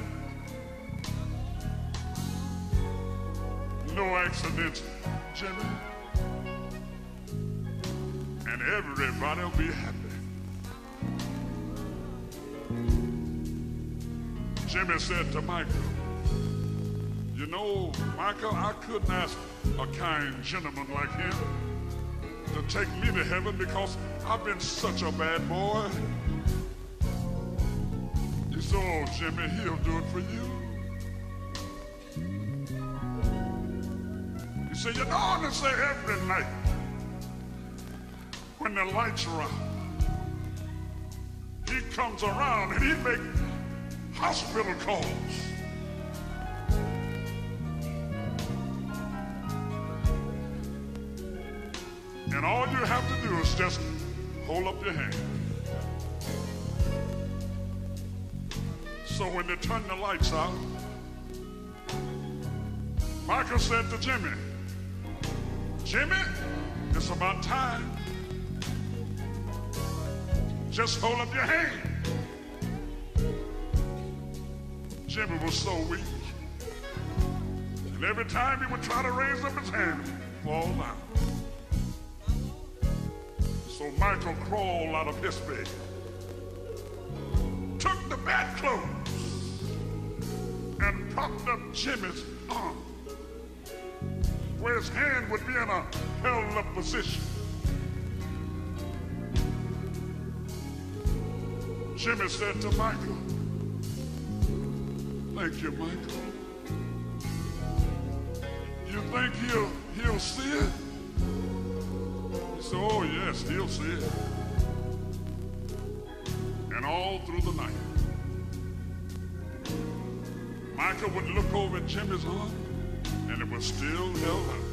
no accidents, Jimmy, and everybody will be happy. Jimmy said to Michael, you know, Michael, I couldn't ask a kind gentleman like him to take me to heaven because I've been such a bad boy. He said, oh, Jimmy, he'll do it for you. He said, you know, they say every night when the lights are out, he comes around and he make hospital calls. And all you have to do is just hold up your hand. So when they turn the lights out, Michael said to Jimmy, Jimmy, it's about time. Just hold up your hand. Jimmy was so weak. And every time he would try to raise up his hand, he'd fall down. So Michael crawled out of his bed, took the bedclothes, and propped up Jimmy's arm, where his hand would be in a held up position. Jimmy said to Michael, thank you, Michael. You think he'll, he'll see it? He said, oh yes, he'll see it. And all through the night, Michael would look over at Jimmy's arm, and it was still held up.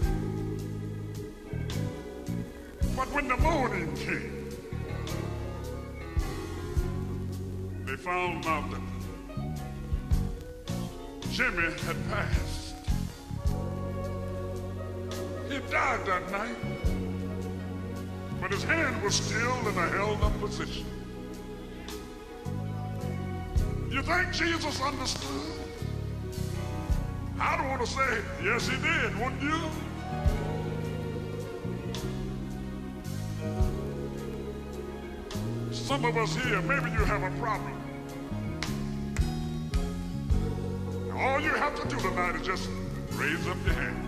But when the morning came, they found out that Jimmy had passed. He died that night, but his hand was still in a held-up position. You think Jesus understood? I don't want to say, yes, he did, wouldn't you? Some of us here, maybe you have a problem. All you have to do tonight is just raise up your hand.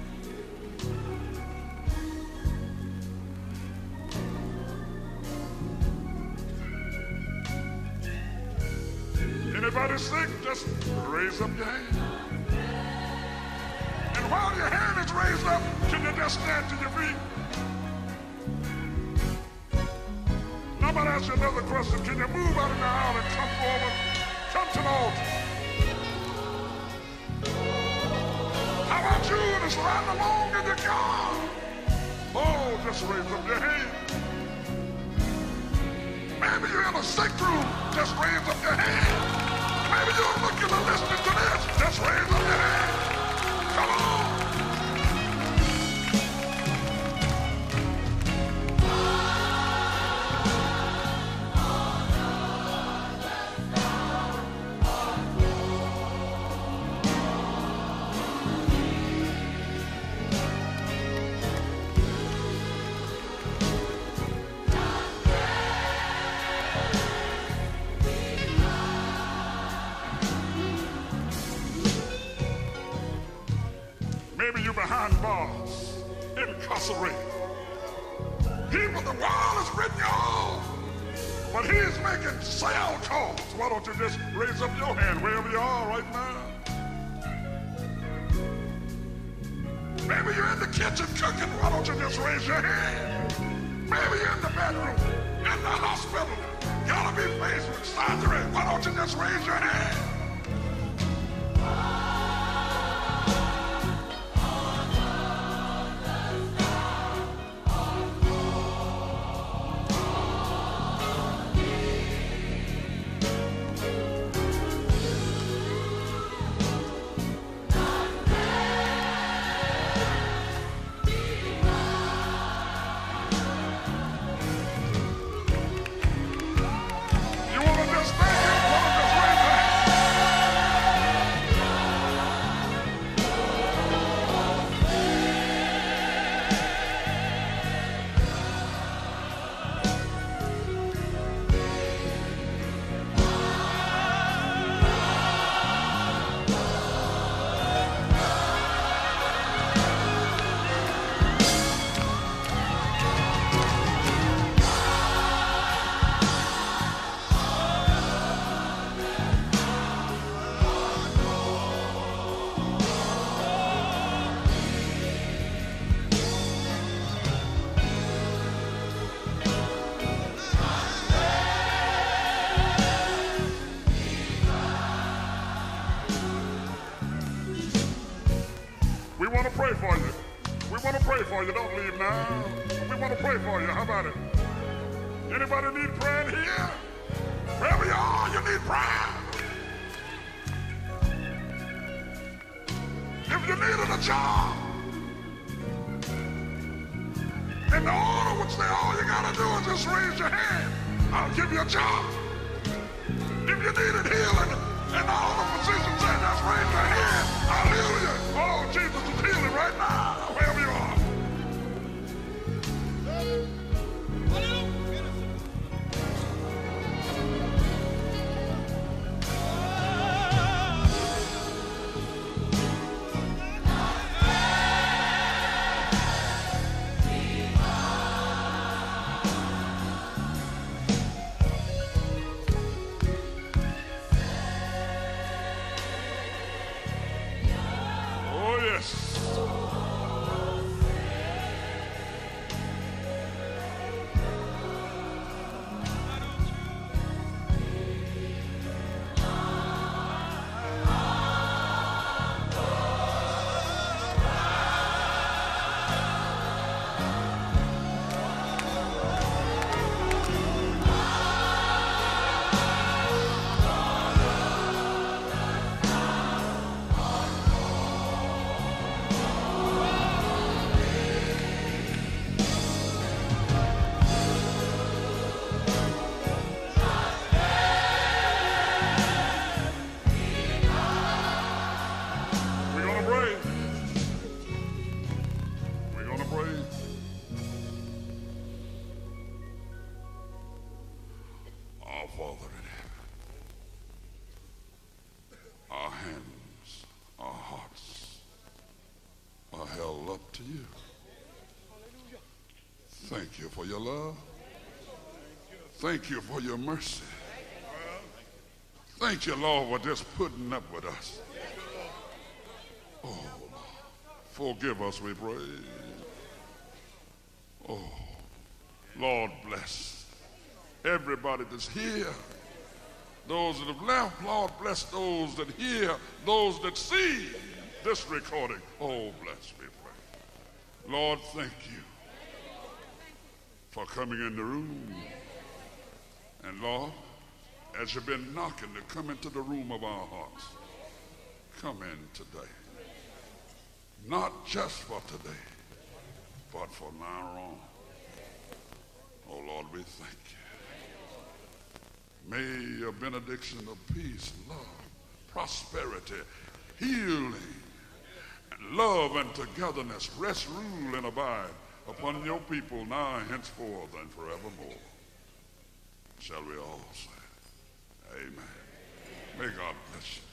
Anybody sick, just raise up your hand. And while your hand is raised up, can you just stand to your feet? Now I'm going to ask you another question. Can you move out of the aisle and come forward? Come to the altar. How about you that's riding along in your car? Oh, just raise up your hand. Maybe you're in a sick room, just raise up your hand. Maybe you're looking and listening to this, just raise up your hand. Come on. Maybe you're behind bars, incarcerated. People, the world has written you off, but he's making sale calls. Why don't you just raise up your hand wherever you are right now? Maybe you're in the kitchen cooking. Why don't you just raise your hand? Maybe you're in the bedroom, in the hospital. You ought to be faced with surgery. Why don't you just raise your hand? You want to just stay here? Why don't you just raise your hand? pray for you. Don't leave now. We want to pray for you. How about it? Anybody need prayer in here? Wherever you are, you need prayer. If you needed a job, in the order which they all you got to do is just raise your hand. I'll give you a job. If you needed healing, and all the physicians said, just raise your hand. I'll heal you. Oh, Jesus is healing right now, wherever you are. Thank you for your love. Thank you for your mercy. Thank you, Lord, for just putting up with us. Oh, Lord, forgive us, we pray. Oh, Lord, bless everybody that's here. Those that have left, Lord, bless those that hear, those that see this recording. Oh, bless, we pray. Lord, thank you for coming in the room. And Lord, as you've been knocking to come into the room of our hearts, come in today. Not just for today, but for now on. Oh Lord, we thank you. May your benediction of peace, love, prosperity, healing, and love and togetherness rest, rule, and abide upon your people now, henceforth, and forevermore. Shall we all say, amen. May God bless you.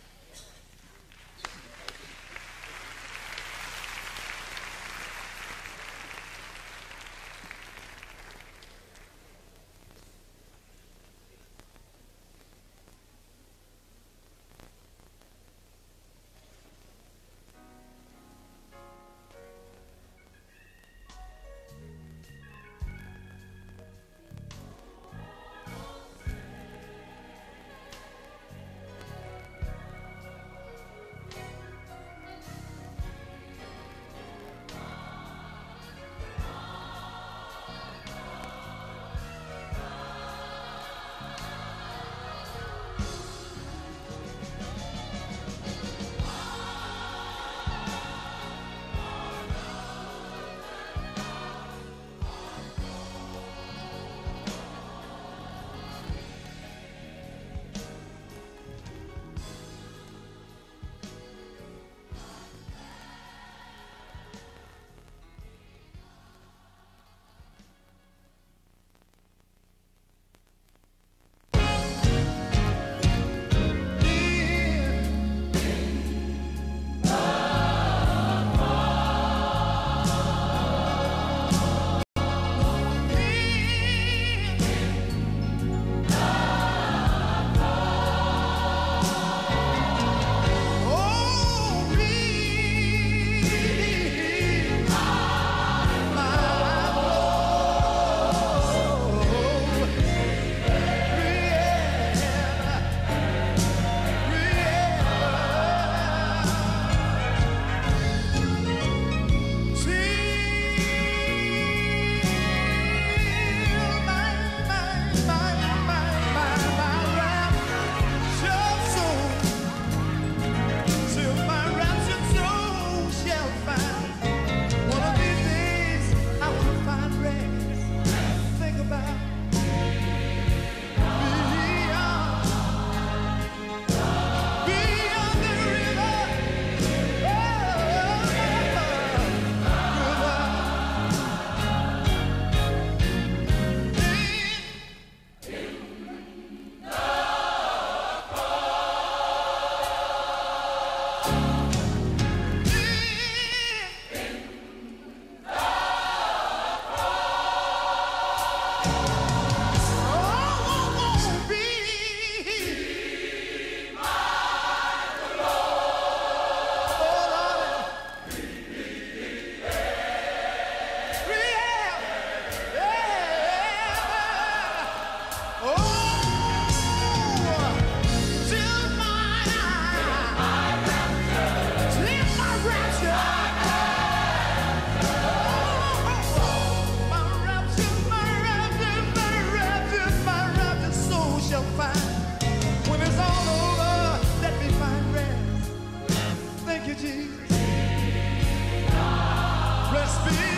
Spirit.